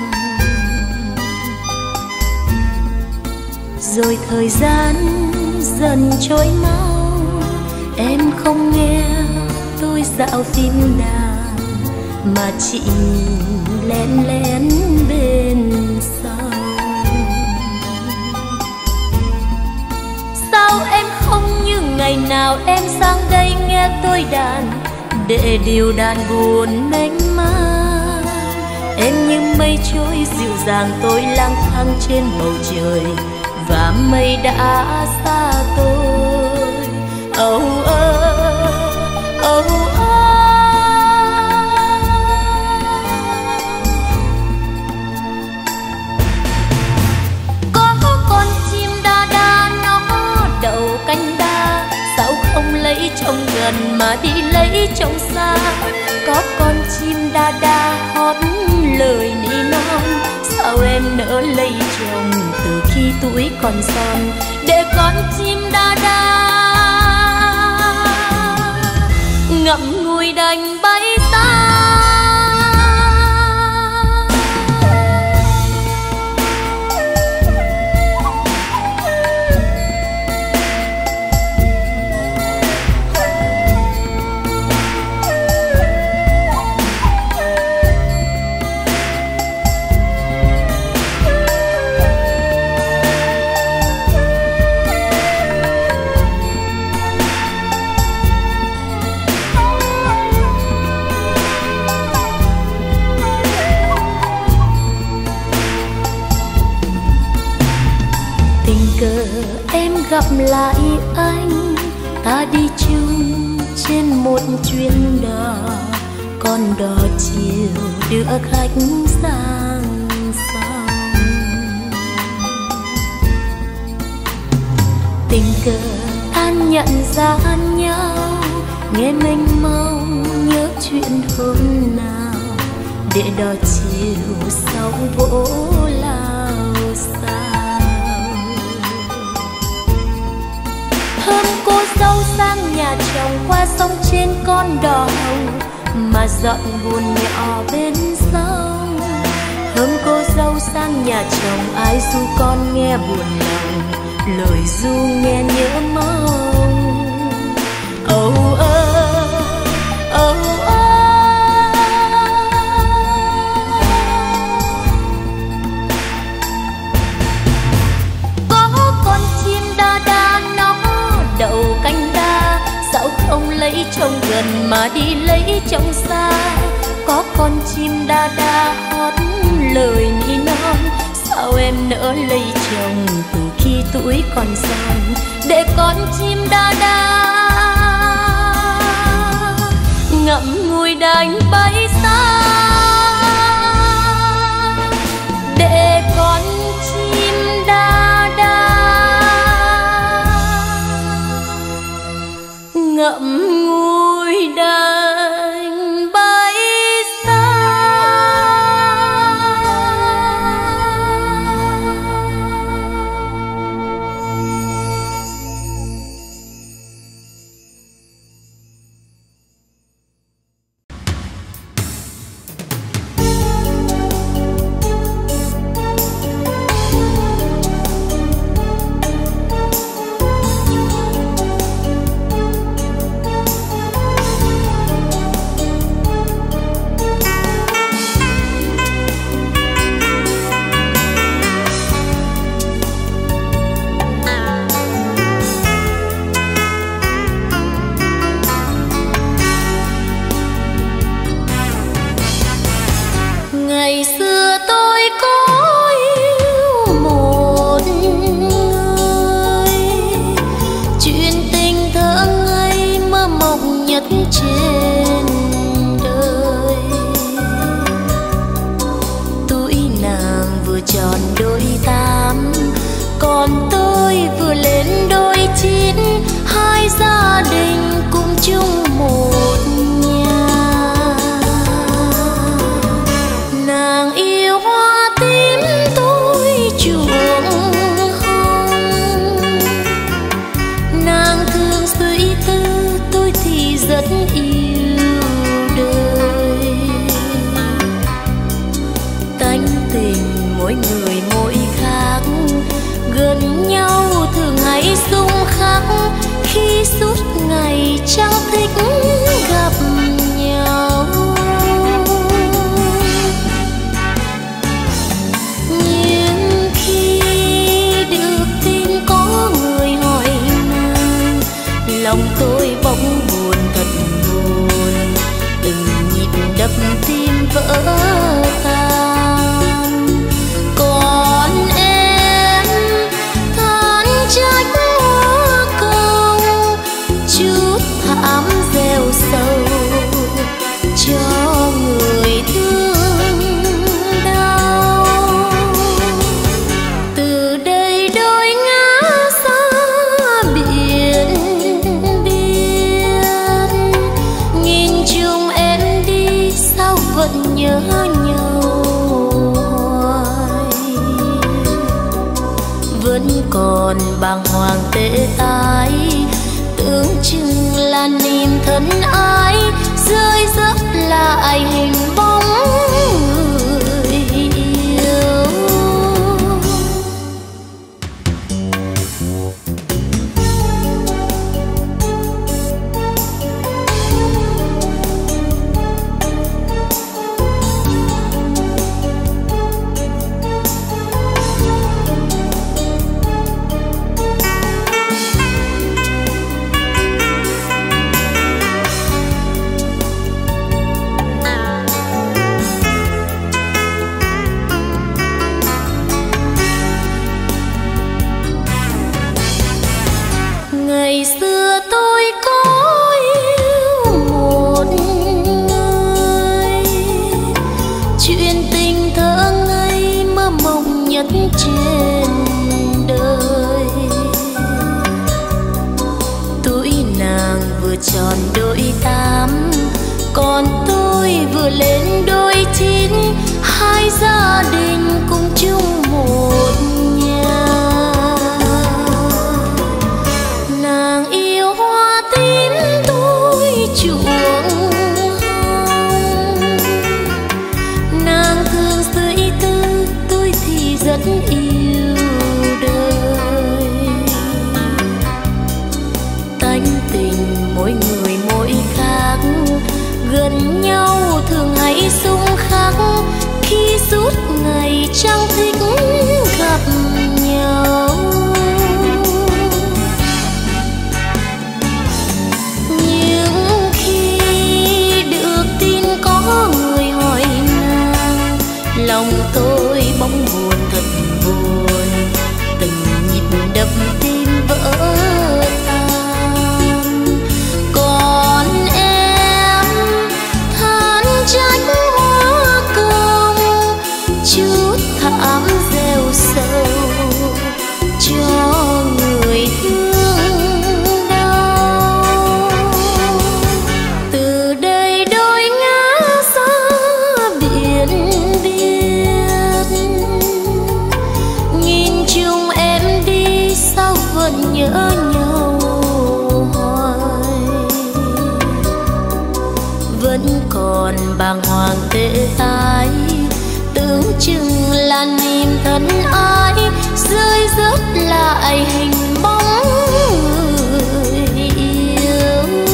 Rồi thời gian dần trôi mau, em không nghe tôi dạo phim đàn, mà chị nhìn lén lén bên sau. Sao em không như ngày nào em sang đây nghe tôi đàn, để điều đàn buồn mênh mang. Em như mây trôi dịu dàng tôi lang thang trên bầu trời, và mây đã xa tôi. Âu ơ, âu ơ. Có con chim đa đa nó đậu cánh đa, sao không lấy chồng gần mà đi lấy chồng xa. Có con chim đa đa hót lời nỉ non, sao em nỡ lấy chồng từ khi tuổi còn son, để con chim đa đa ngậm ngùi đành bay xa. Em gặp lại anh, ta đi chung trên một chuyến đò, con đò chiều đưa khách sang sông. Tình cờ an nhận ra nhau, nghe mênh mông nhớ chuyện hôm nào, để đò chiều sau vỗ lao xa. Hôm cô dâu sang nhà chồng qua sông trên con đò hồng, mà dọn buồn nhỏ bên sông. Hôm cô dâu sang nhà chồng ai ru con nghe buồn lòng, lời ru nghe nhớ mong. Âu ơ, âu ơ. Có con chim đa đa nó đậu cánh đa, sao không lấy chồng gần mà đi lấy chồng xa. Có con chim đa đa hót lời nỉ non, sao em nỡ lấy chồng từ khi tuổi còn son, để con chim đa đa ngậm ngùi đành bay xa. Để con chim đa đa ngậm ngùi đành bay xa. thích gặp nhau. Nhưng khi được tin có người hỏi nàng, lòng tôi bỗng buồn thật buồn, từng nhịp đập tim vỡ tan. Còn em than trách hoa cầu, chút thảm gieo sầu cho người thương đau. Từ đây đôi ngã xa biển biên, nhìn chung em đi sao vẫn nhớ nhau hoài. Vẫn còn bàng hoàng tê tái, tưởng chừng là niềm thân ái, rơi rớt lại hình bóng người yêu. Ngày xưa tôi có yêu một người, chuyện tình thơ ngây mơ mộng nhất trên đời. Tuổi nàng vừa tròn đôi tám, còn tôi vừa lên đôi chín, hai gia đình cùng chung một nhà. Nàng yêu hoa tím tôi chuộng hồng, nàng thương sưởi tư tôi thì rất yêu đời. Tánh tình mỗi người mỗi khác, gần nhau thường hay xung khắc, khi suốt ngày chẳng thích gặp nhau. Nhưng khi được tin có người hỏi nàng, lòng tôi bỗng buồn thật buồn, từng nhịp đập tim vỡ tan. Còn em than trách hoa công, chút thảm gieo sầu cho người thương đau. Từ đây đôi ngã xa biển biệt, nhìn chung em đi sao vẫn nhớ nhau hoài. Vẫn còn bàng hoàng tê tái, tưởng chừng là niềm thân ái, rơi rớt lại hình bóng người yêu.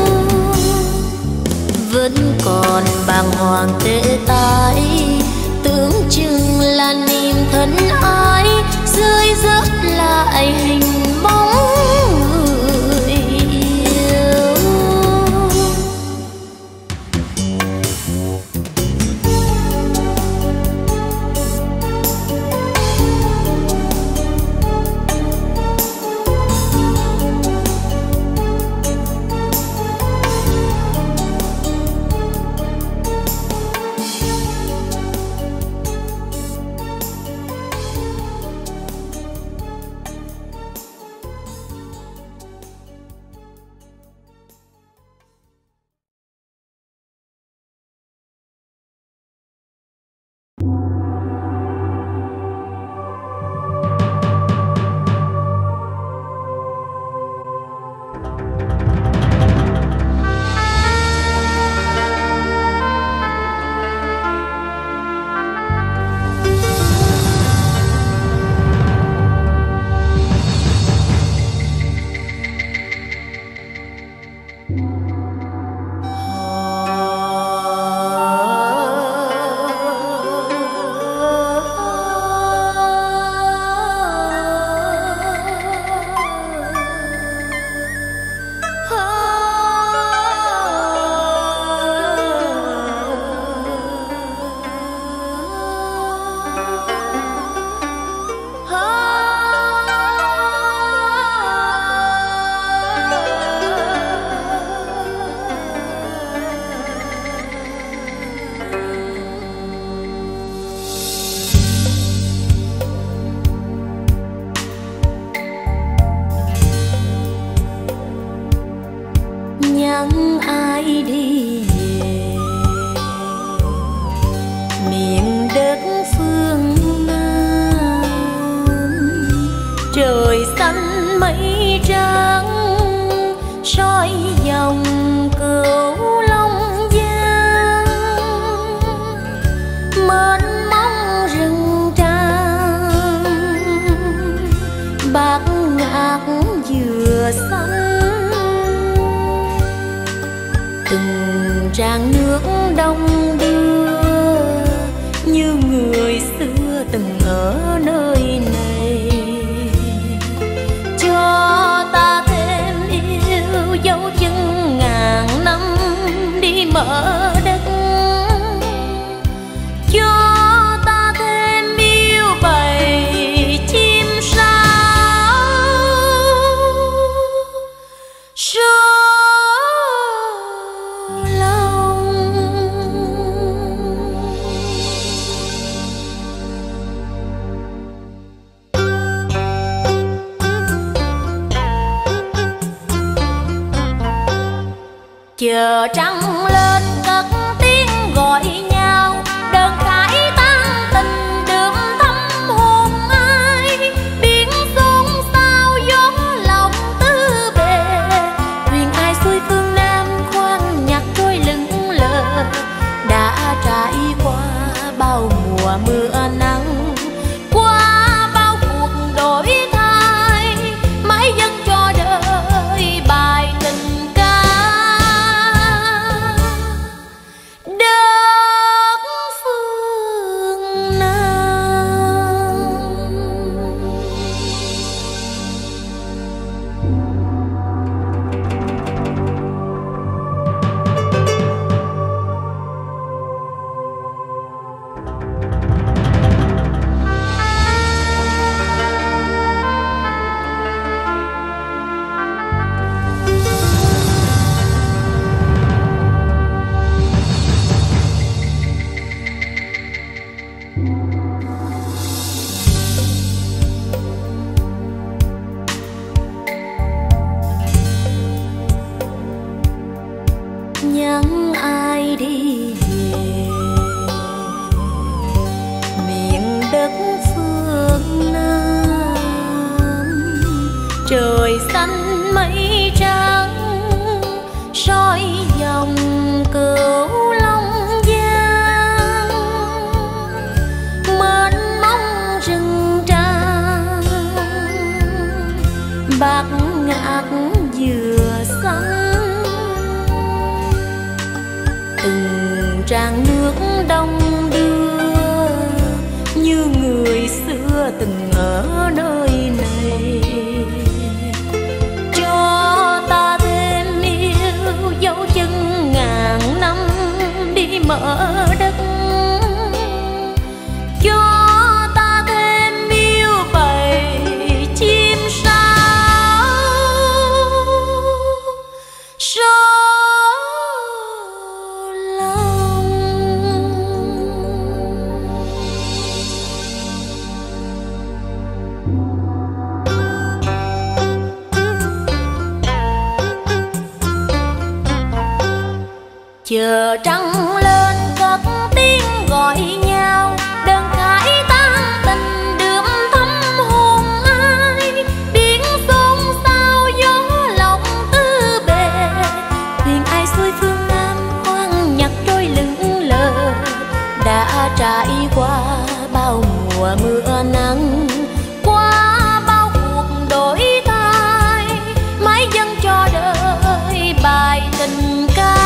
Vẫn còn bàng hoàng tê tái, tưởng chừng là niềm thân ái, rơi rớt lại hình bóng người yêu. mây trắng soi dòng Cửu Long Giang, mênh mông rừng tràm bạc ngát dừa xanh, từng tràng nước đông đưa như người xưa từng ở nơi này, cho ta thêm yêu dấu chân ngàn năm đi mở đất, cho ta thêm yêu bầy chim sáo số lòng. Chờ trăng lên cất tiếng gọi nhau, đơn cãi tan tình đượm thắm hồn ai, biển xôn xao gió lòng tư bề, thuyền ai xuôi phương Nam khoan nhạc trôi lững lờ, đã trải qua bao mùa mưa nắng, qua bao cuộc đổi thay, mãi dâng cho đời bài tình ca. Đất phương Nam nhắn ai đi về miền đất phương Nam, trời xanh mây trắng soi dòng Cửu Long Giang, mênh mông rừng tràm bạc ngát dừa xanh, từng tràng nước đông đưa như người xưa từng ở nơi này, cho ta thêm yêu dấu chân ngàn năm đi mở đất, cho ta thêm yêu bầy chim sáo số lòng. Chờ trăng lên cất tiếng gọi nhau, đơn cãi tan tình đượm thắm hồn ai, biển xôn xao gió lòng tư bề, thuyền ai xuôi phương Nam khoan nhạc trôi lững lờ, đã trải qua bao mùa mưa nắng, qua bao cuộc đổi thay, mãi dâng cho đời bài tình ca.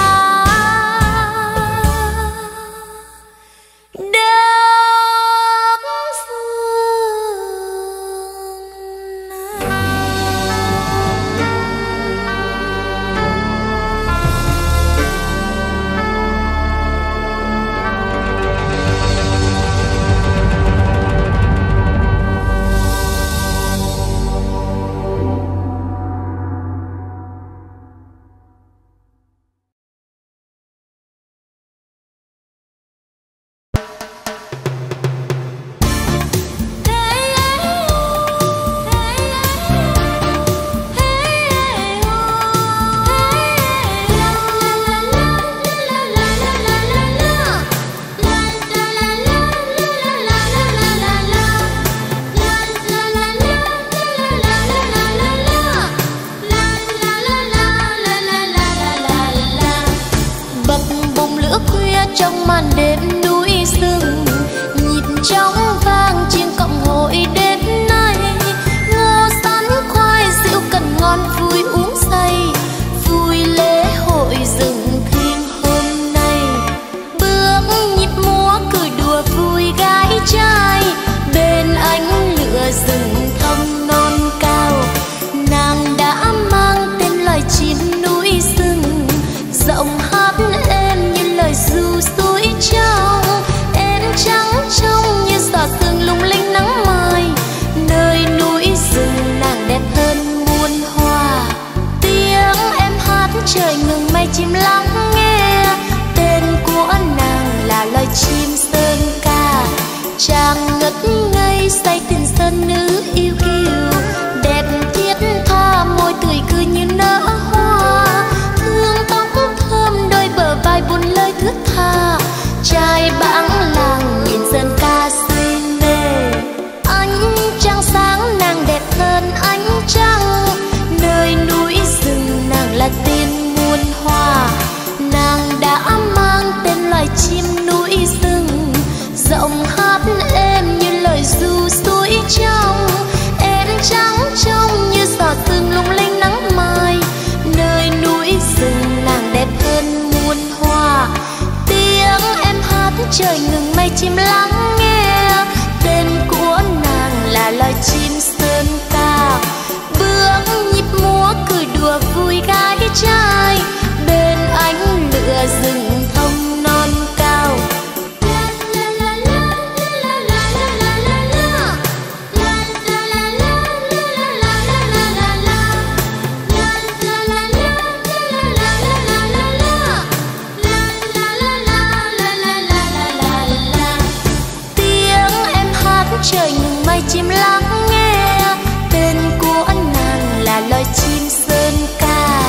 trời ngừng mây chim lắng nghe, tên của nàng là loài chim sơn ca.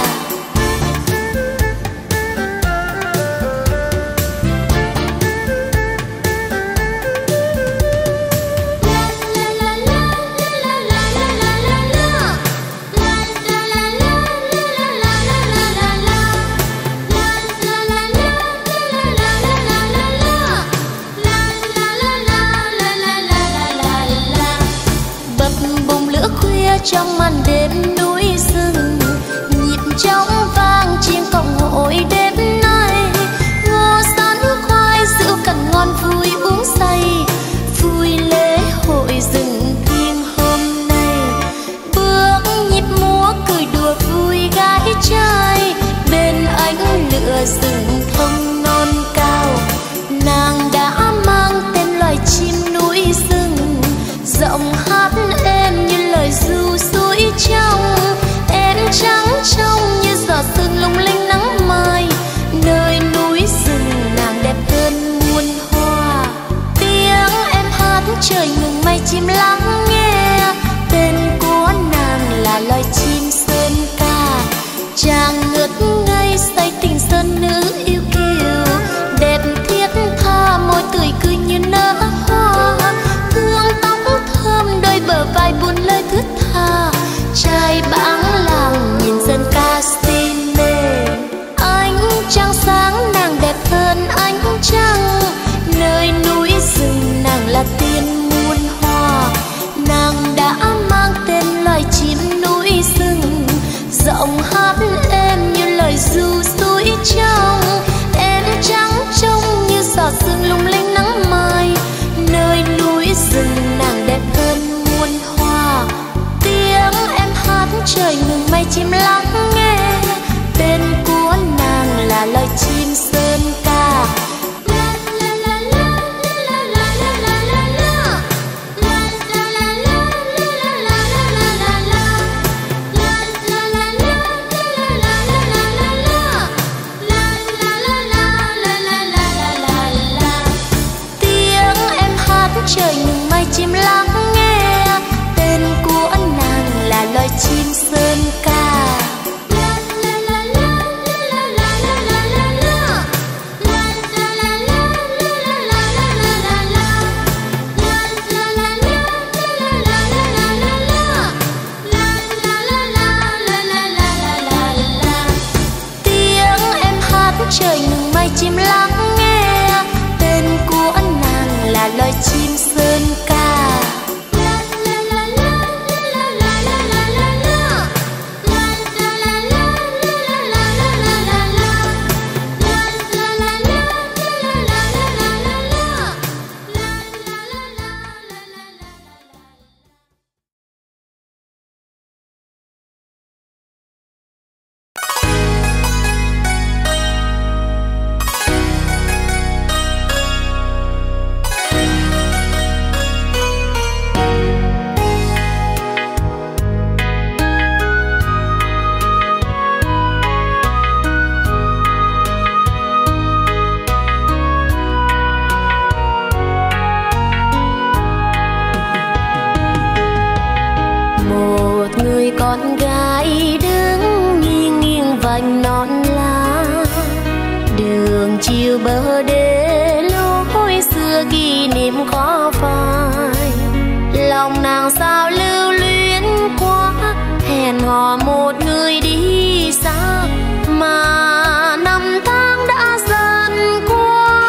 Trong màn đêm núi rừng, nhịp trống vang chiêng cộng hội đêm nay. Ngô sắn khoai rượu cằn ngon vui uống say, vui lễ hội rừng thiêng hôm nay. Bước nhịp múa cười đùa vui gái trai, bên ánh lửa rừng thông non cao. Nàng đã mang tên loài chim núi rừng, giọng hát êm như lời ru suối trong, em trắng trông như giọt sương lung linh nắng mai. Nơi núi rừng nàng đẹp hơn muôn hoa, tiếng em hát trời ngừng mây chim lắng nghe, tên của nàng là loài chim sơn ca. Chàng ngất ngây say tình sơn nữ yêu kiều, đẹp thiết tha môi tươi cười như nở hoa. Hương tóc thơm đôi bờ vai buồn lời thướt tha, trai bãng làng nhìn dân ca si mê. Ánh trăng sáng nàng đẹp hơn ánh trăng, nơi núi rừng nàng là tiên muôn hoa. Nàng đã mang tên loài chim núi rừng, giọng hát êm như lời ru suối trong, em trắng trông như giọt sương lung linh nắng mai. Nơi núi rừng nàng đẹp hơn muôn hoa, tiếng em hát trời ngừng mây chim lắng nghe, tên của nàng là loài chim sơn ca. Trời ngừng mây chim lắng nghe, tên của nàng là loài chim sơn ca. Tiếng em hát trời ngừng mây chim lắng nghe, tên của nàng là loài chim sơn ca. Con gái đứng nghiêng nghiêng vành non lá, đường chiều bờ đê lối xưa kỷ niệm khó phai. Lòng nàng sao lưu luyến quá, hẹn hò một người đi xa, mà năm tháng đã dần qua.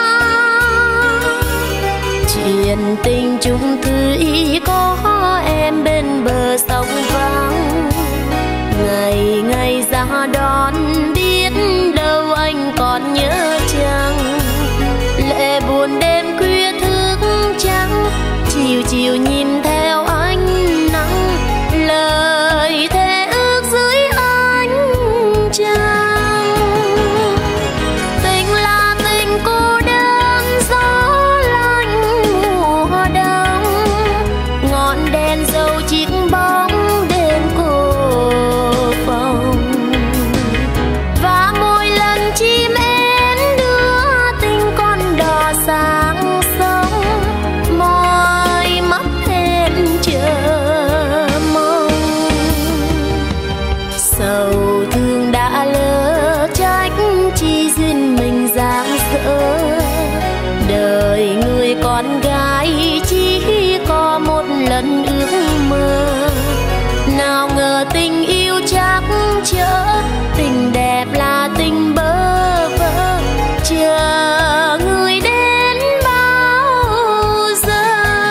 Chuyện tình chung thủy có em bên bờ sông vắng, ngày ngày ra đón biết đâu anh còn nhớ chăng. Lệ buồn đêm khuya thức trắng, chiều chiều nhìn theo ánh nắng, lời thề ước dưới ánh trăng. Tình là tình cô đơn gió lạnh mùa đông, ngọn đèn dầu chiếc bóng đêm cô phòng. Và mỗi lần chim én đưa tình con đò sáng sông, mỏi mắt lần ước mơ. Nào ngờ tình yêu chắc chở, tình đẹp là tình bơ vơ, chờ người đến bao giờ.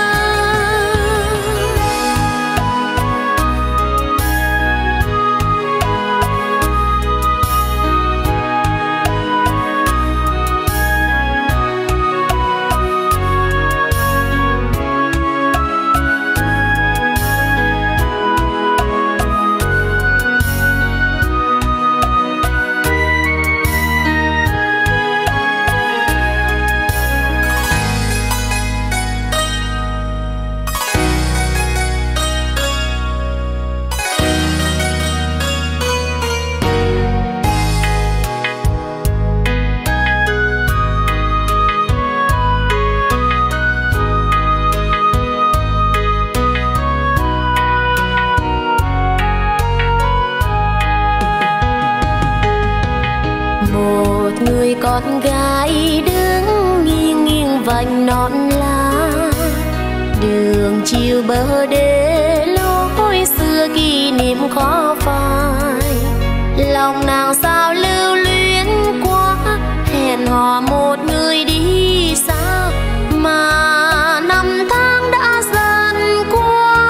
Con gái đứng nghiêng nghiêng vành non lá, đường chiều bờ đê lối xưa kỷ niệm khó phai. Lòng nàng sao lưu luyến quá, hẹn hò một người đi xa, mà năm tháng đã dần qua.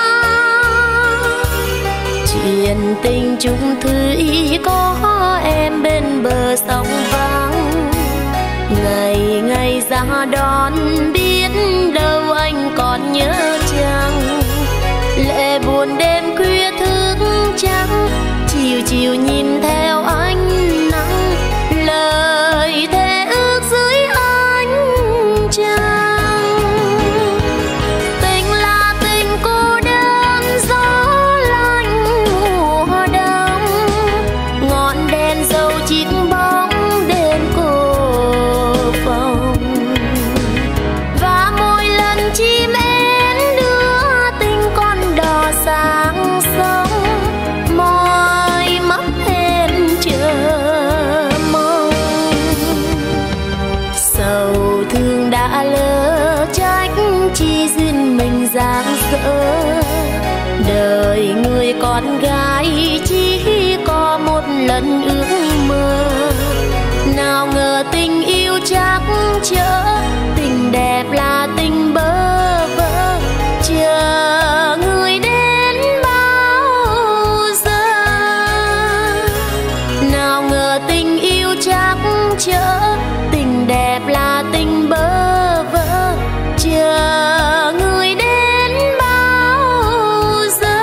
Chuyện tình chung thủy có em bên bờ sông vắng, ngày ngày ra đón biết đâu anh còn nhớ chăng. Lệ buồn đêm khuya thức trắng, chiều chiều nhìn theo ánh nắng, lời thề ước dưới ánh trăng. Tình là tình cô đơn gió lạnh mùa đông, ngọn đèn dầu chiếc bóng đêm cô phòng. Và mỗi lần chim én đưa tình con đò sáng sông, mỏi mắt em chờ mong. Sầu thương đã lỡ trách chi duyên mình giang dở, đời người con gái chỉ có một lần ước mơ. Nào ngờ tình yêu chắc chở, tình đẹp là tình bơ vơ, chờ người đến bao giờ. Nào ngờ tình yêu chắc chở, tình đẹp là tình bơ vơ, chờ người đến bao giờ.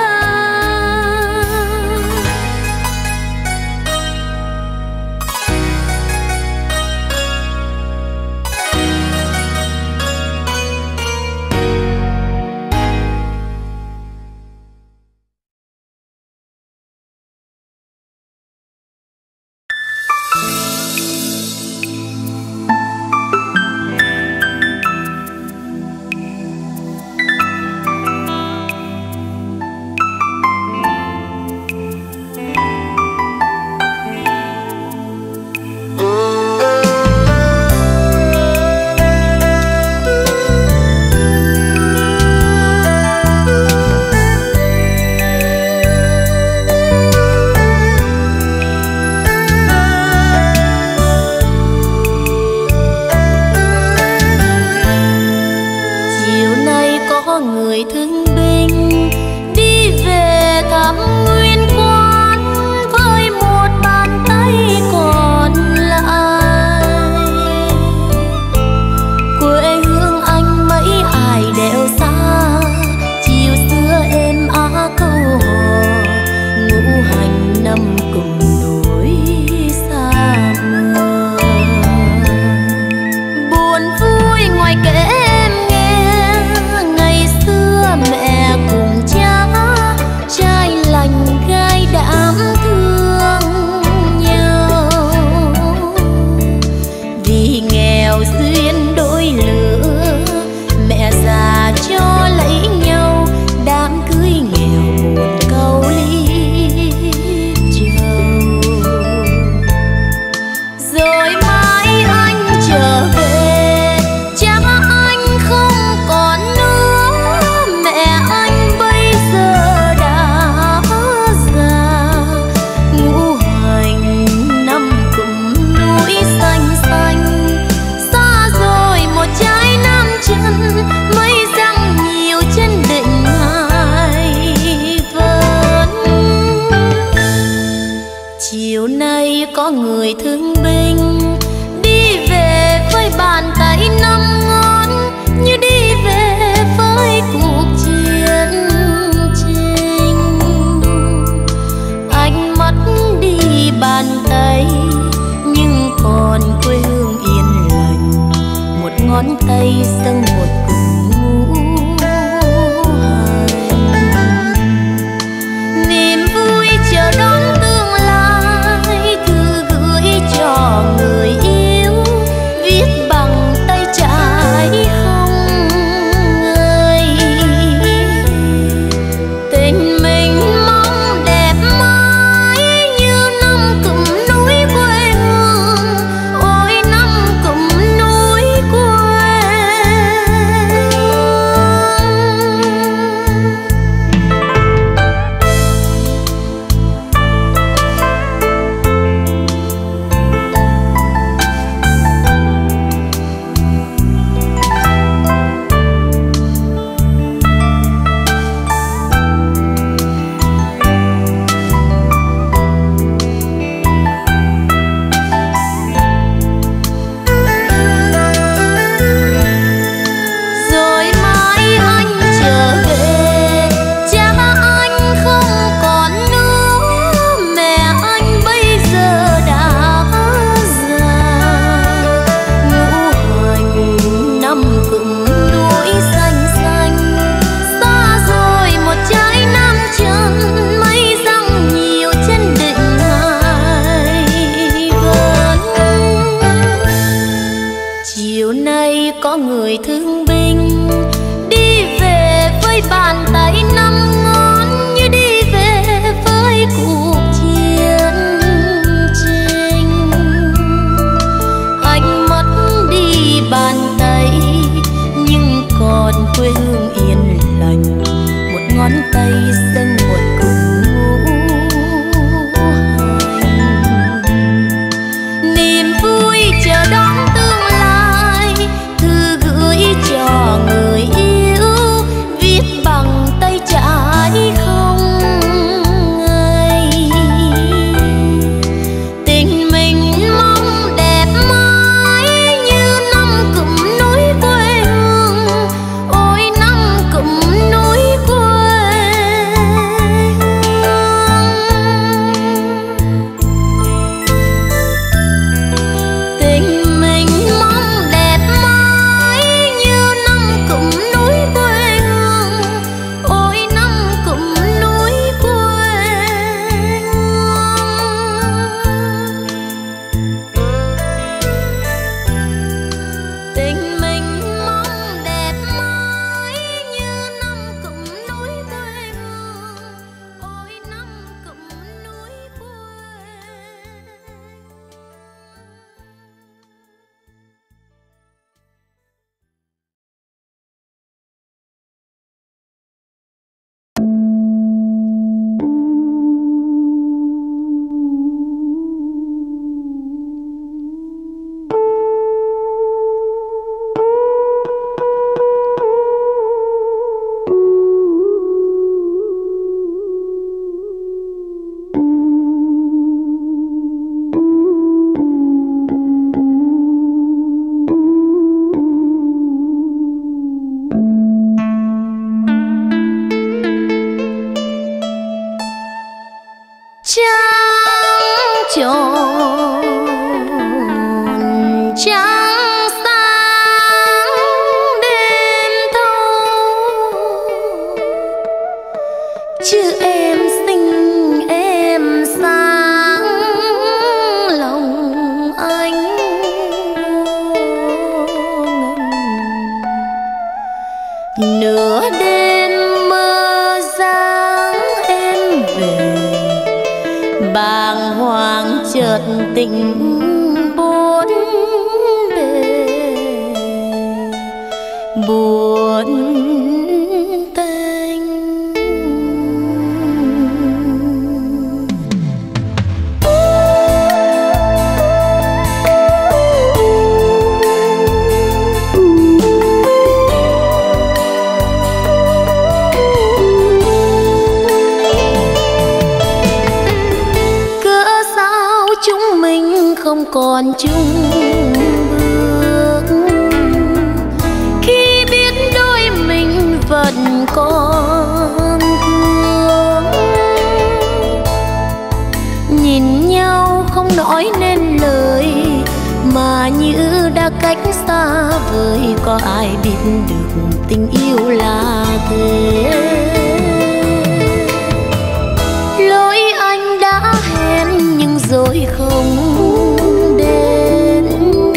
Buồn vui ngoài kể em nghe, ngày xưa mẹ trăng tròn trăng sáng đêm thâu, chứ em xinh em sáng lòng anh nửa đêm mơ dáng em về, bàng hoàng chợt tình bốn bề buồn tênh. Không còn chung bước khi biết đôi mình vẫn còn thương, nhìn nhau không nói nên lời mà như đã cách xa vời, có ai biết được tình yêu là thế. Lỗi anh đã hẹn nhưng rồi không đến,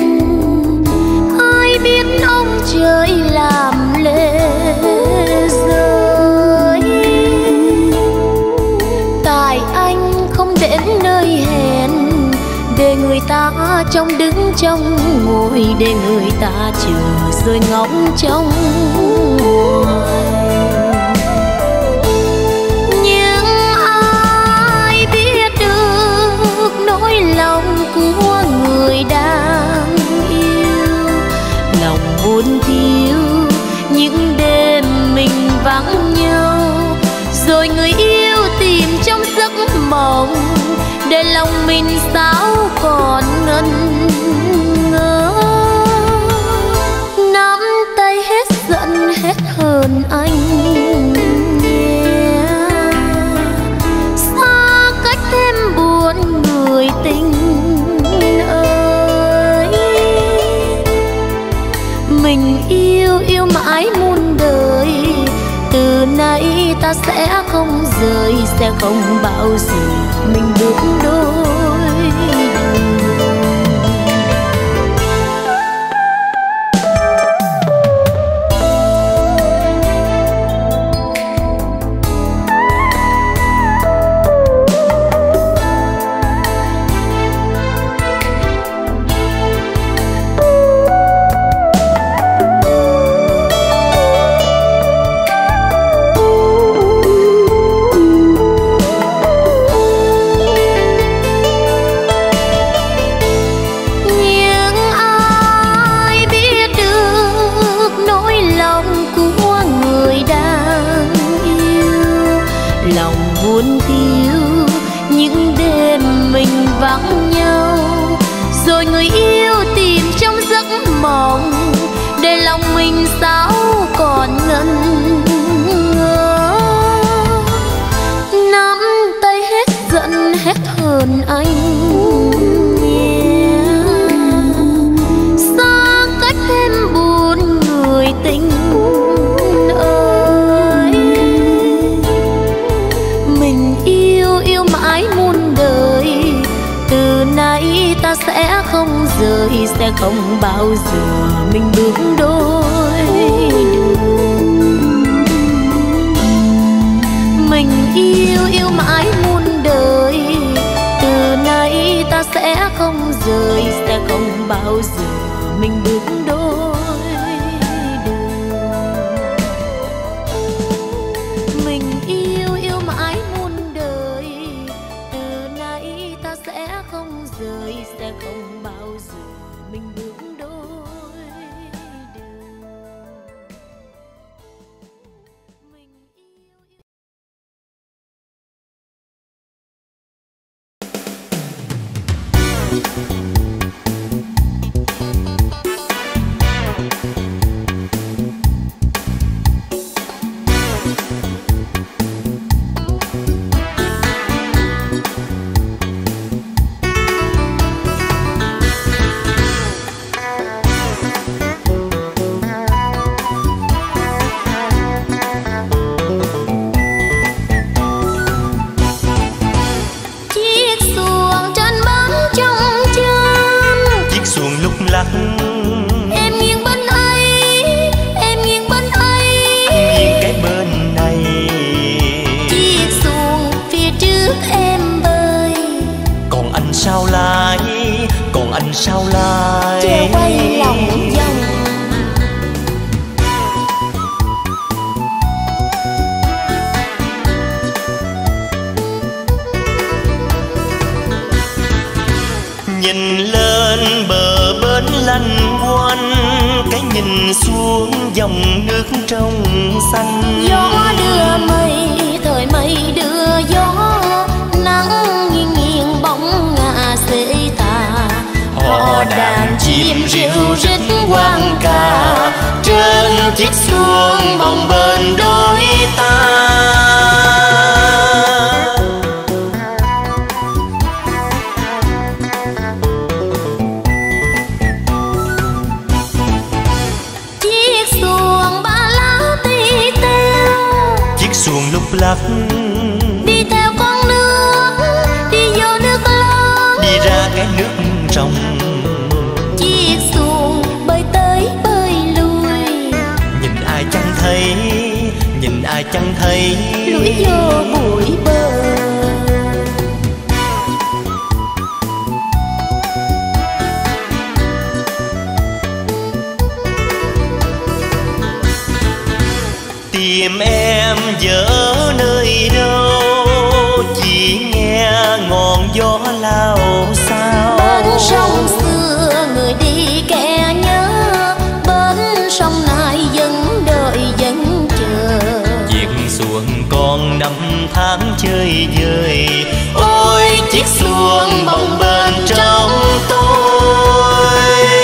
ai biết ông trời làm lễ rơi, tại anh không đến nơi hẹn, để người ta trong đứng trong ngồi, để người ta chờ rồi ngóng trong ngoài. Nỗi lòng của người đang yêu, lòng buồn thiếu những đêm mình vắng nhau, rồi người yêu tìm trong giấc mộng, để lòng mình sao còn ngẩn ngơ. Nắm tay hết giận hết hờn anh nhé, xa cách thêm buồn người tình ơi. Mình yêu yêu mãi muôn đời, từ nay ta sẽ không rời, sẽ không bao giờ mình bước đôi đường. Buồn thiếu những đêm mình vắng nhau, rồi người yêu tìm trong giấc mộng, để lòng mình sao còn ngẩn ngơ. Nắm tay hết giận hết hờn anh nhé, xa cách thêm buồn người tình ơi. Mình yêu yêu mãi muôn đời, từ nay ta sẽ không rời, sẽ không bao giờ mình bước đôi đường. Mình yêu yêu mãi muôn đời, từ nay ta sẽ không rời, sẽ không bao giờ mình bước đôi đường. Mình yêu yêu mãi muôn đời, từ nay ta sẽ không rời, sẽ không bao giờ mình bước đôi đường. Mình yêu yêu... Nhìn lên bờ bến lanh quanh, cái nhìn xuống dòng nước trong xanh. Gió đưa mây, thời mây đưa gió, nắng nghiêng nghiêng bóng ngả xế tà. Hò đàn chim ríu rít quang ca, trên chiếc xuồng bồng bềnh đôi ta. Chiếc xuồng ba lá tí teo, chiếc xuồng lúc lắc đi theo con nước, đi vô nước lớn, đi ra cái nước trong. Chiếc xuồng bơi tới bơi lui, nhìn ai chẳng thấy, nhìn ai chẳng thấy, lủi vô bụi bờ. Tìm em giờ nơi đâu, chỉ nghe ngọn gió lao sao. Bên sông xưa người đi kẻ nhớ, bên sông này vẫn đợi vẫn chờ. Chiếc xuồng còn năm tháng chơi vơi, ôi chiếc xuồng bồng bềnh trong tôi.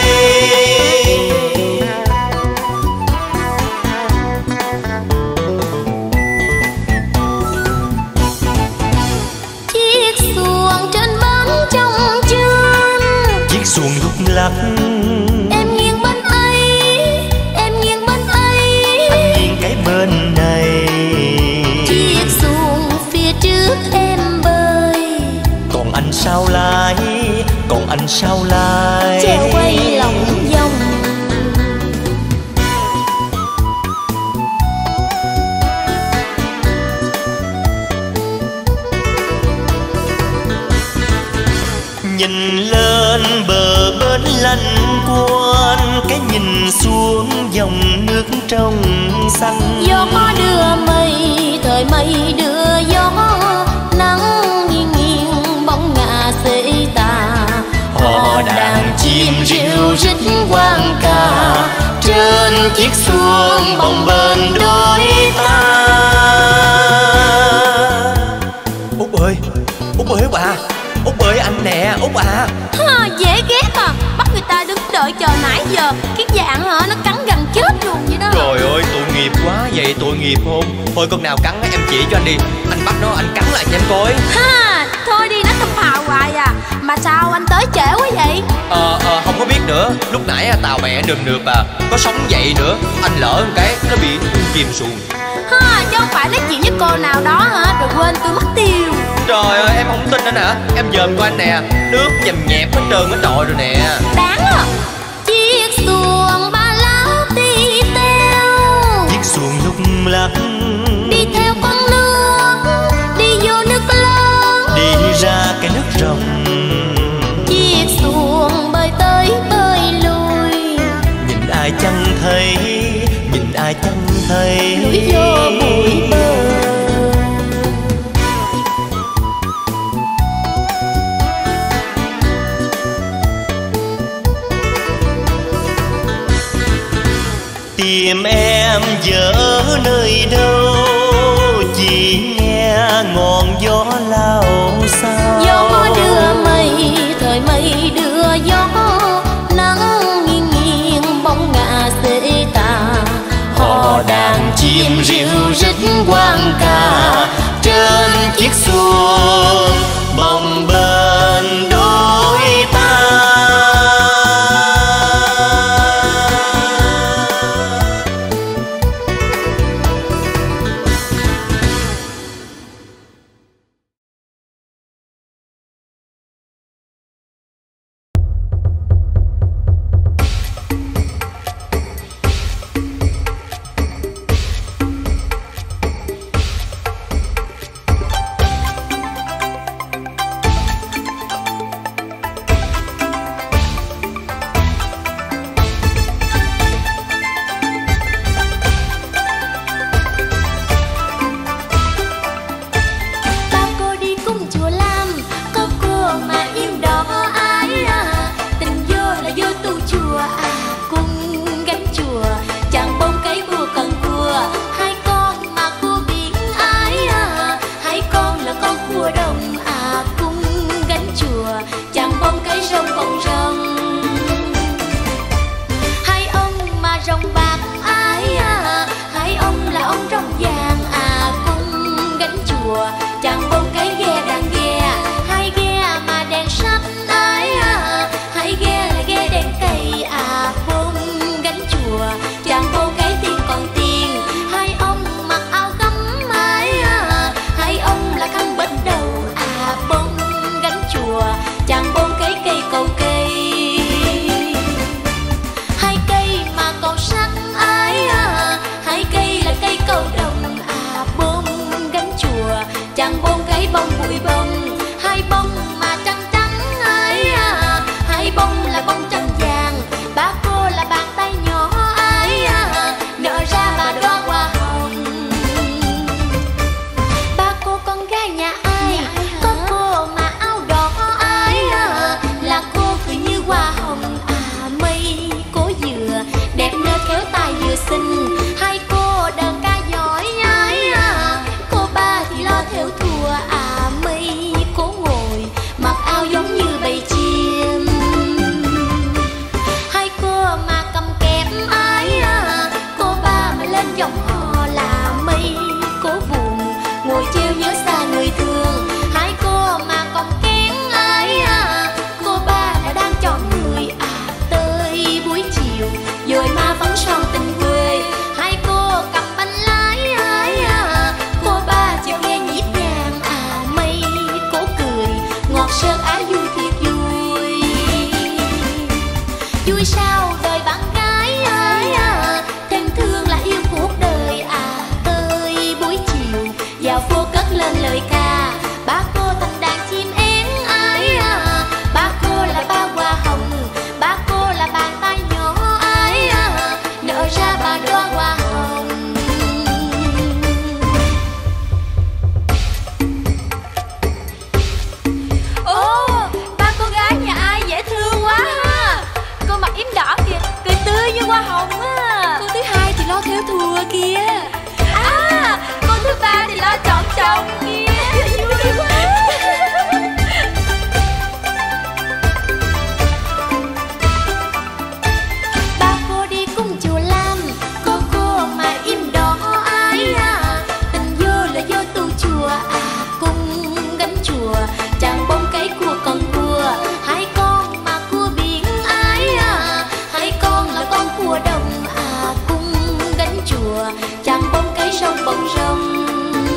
Chiếc xuồng trên bến trong chân, chiếc xuồng lúc lắc em nghiêng bên ấy, em nghiêng bên ấy, anh nghiêng cái bên này. Chiếc xuồng phía trước em bơi, còn anh sao lái, còn anh sao lái, chèo quay lòng vòng. nhìn lên bờ bến lanh quanh, cái nhìn xuống dòng nước trong xanh. Gió đưa mây, thời mây đưa gió, nắng nghiêng nghiêng bóng ngả xế tà. Hò đàn chim ríu rít quang ca, trên chiếc xuồng bồng bềnh đôi ta. Út ơi, Út ơi Út à, Út ơi anh nè, Út à. Ha, dễ ghét à, bắt người ta đứng đợi chờ nãy giờ, cái dạng hả nó cắn gần chết luôn vậy đó. Trời ơi tội nghiệp quá, vậy tội nghiệp không? Thôi con nào cắn em chỉ cho anh đi, anh bắt nó anh cắn lại cho anh coi. Ha, thôi đi, nó thâm hào hoài à. Mà sao anh tới trễ quá vậy? Ờ, ờ không có biết nữa, lúc nãy tàu bè nườm nượp à, có sóng dậy nữa, anh lỡ một cái nó bị chìm xuồng. Ha, chứ không phải nói chuyện với cô nào đó hả, rồi quên tôi mất tiêu. Trời ơi em không tin nữa hả, em dòm của anh nè, nước nhầm nhẹp hết trơn hết trọi rồi nè. Đáng à. Chiếc xuồng ba lá tí teo, chiếc xuồng lúc lắc đi theo con nước, đi vô nước lớn, đi ra cái nước rồng. chiếc xuồng bơi tới bơi lui, nhìn ai chẳng thấy, nhìn ai chẳng thấy, lủi vô bụi bờ. tìm em giờ nơi đâu, chỉ nghe ngọn gió lao sao. Gió đưa mây, thời mây đưa gió, nắng nghiêng nghiêng bóng ngả xế tà. Hò đàn chim ríu rít quang ca, trên chiếc xuồng bồng bềnh đôi ta. sông bồng rồng. Hai ông mà rồng bạc ái à, hai ông là ông rồng vàng à, cung gánh chùa chàng bông cái ghe đang ghe, hai ghe mà đèn sắt ái à, hai ghe là ghe đèn cây à, bông gánh chùa chàng bông cái tiền còn tiền. Hai ông mặc áo gấm ái à, hai ông là khăn bết đầu à, bông gánh chùa chàng bông cái cây cầu cây. Hai cây mà còn sắc ái à, hai cây là cây cầu đồng à, bông gánh chùa chàng bông cái bông bụi bông. Hai bông mà trắng trắng ái à, hai bông là bông trắng vàng. Ba cô là bàn tay nhỏ ái à, nở ra mà đóa hoa hồng. Ba cô con gái nhà ai, có cô mà áo đỏ ái à, là cô cười như hoa hồng à, mây cố dừa đẹp nơ khéo tay vừa xinh. Hai cô đờn ca giỏi ái à, cô ba thì lo theo thùa à, mây cố ngồi mặc áo giống như bầy chim. Hai cô mà cầm kẹp ái à, cô ba mà lên dòng hò là mây cố buồn ngồi treo nhớ xa người thương. Hai cô mà còn kén ái à, cô ba đã đang chọn người à, tới buổi chiều rồi ma phấn son tình quê. Hai cô cầm bánh lái ái à, cô ba chịu nghe nhịp nhàng à, mây cố cười ngọt sơn á vui thiệt vui. Vui sao đời bạn gái ái à, thêm thương là yêu cuộc đời à, tới buổi chiều vào phố cất lên lời ca. Ba cô thành đàn chim én ái à, ba cô là ba hoa hồng, ba cô là bàn tay nhỏ ái à, nở ra ba đóa hoa hồng. Ô, ba cô gái nhà ai dễ thương quá ha. Cô mặc yếm đỏ kìa, cười tươi như hoa hồng á. Cô thứ hai thì lo theo thùa kìa. À, cô thứ ba thì lo chọn chồng kìa. Vui quá. Ba cô đi cung chùa Lam, có cô mà yếm đỏ ái à, tình vô là vô tu chùa à, cung gánh chùa chàng bông cái cua con cua. Hai con mà cua biển ái à, hai con là con cua đồng à, cung gánh chùa chàng bông cái sông bồng rồng.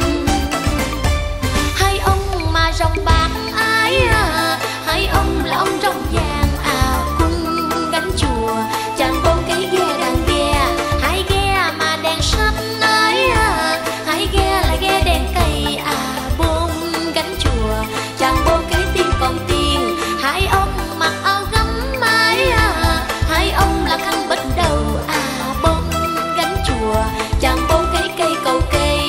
Hai ông mà rồng bạc ái à, hai ông là ông rồng vàng à, cung gánh chùa chàng bông cái ghe đang ghe, hai ghe mà đèn sắt ái à, hai ghe là ghe đèn cây à, bông gánh chùa chàng bông cái tiền còn tiền. Hai ông mặc áo gấm ái à, hai ông là khăn bết đầu à, bông gánh chùa chàng bông cái cây cầu cây.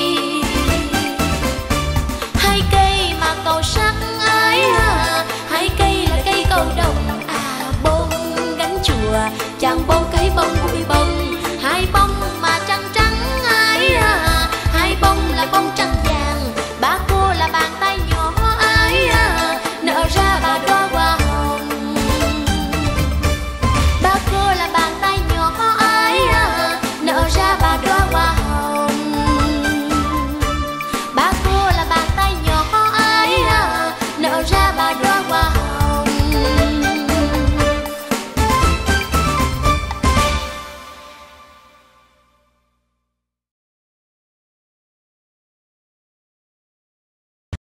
Hai cây mà cầu sắc ái à, hai cây là cây cầu đồng à, bông gánh chùa chàng bông cái bông bụi bông. Hai bông mà trắng trắng ái à, hai bông là bông trắng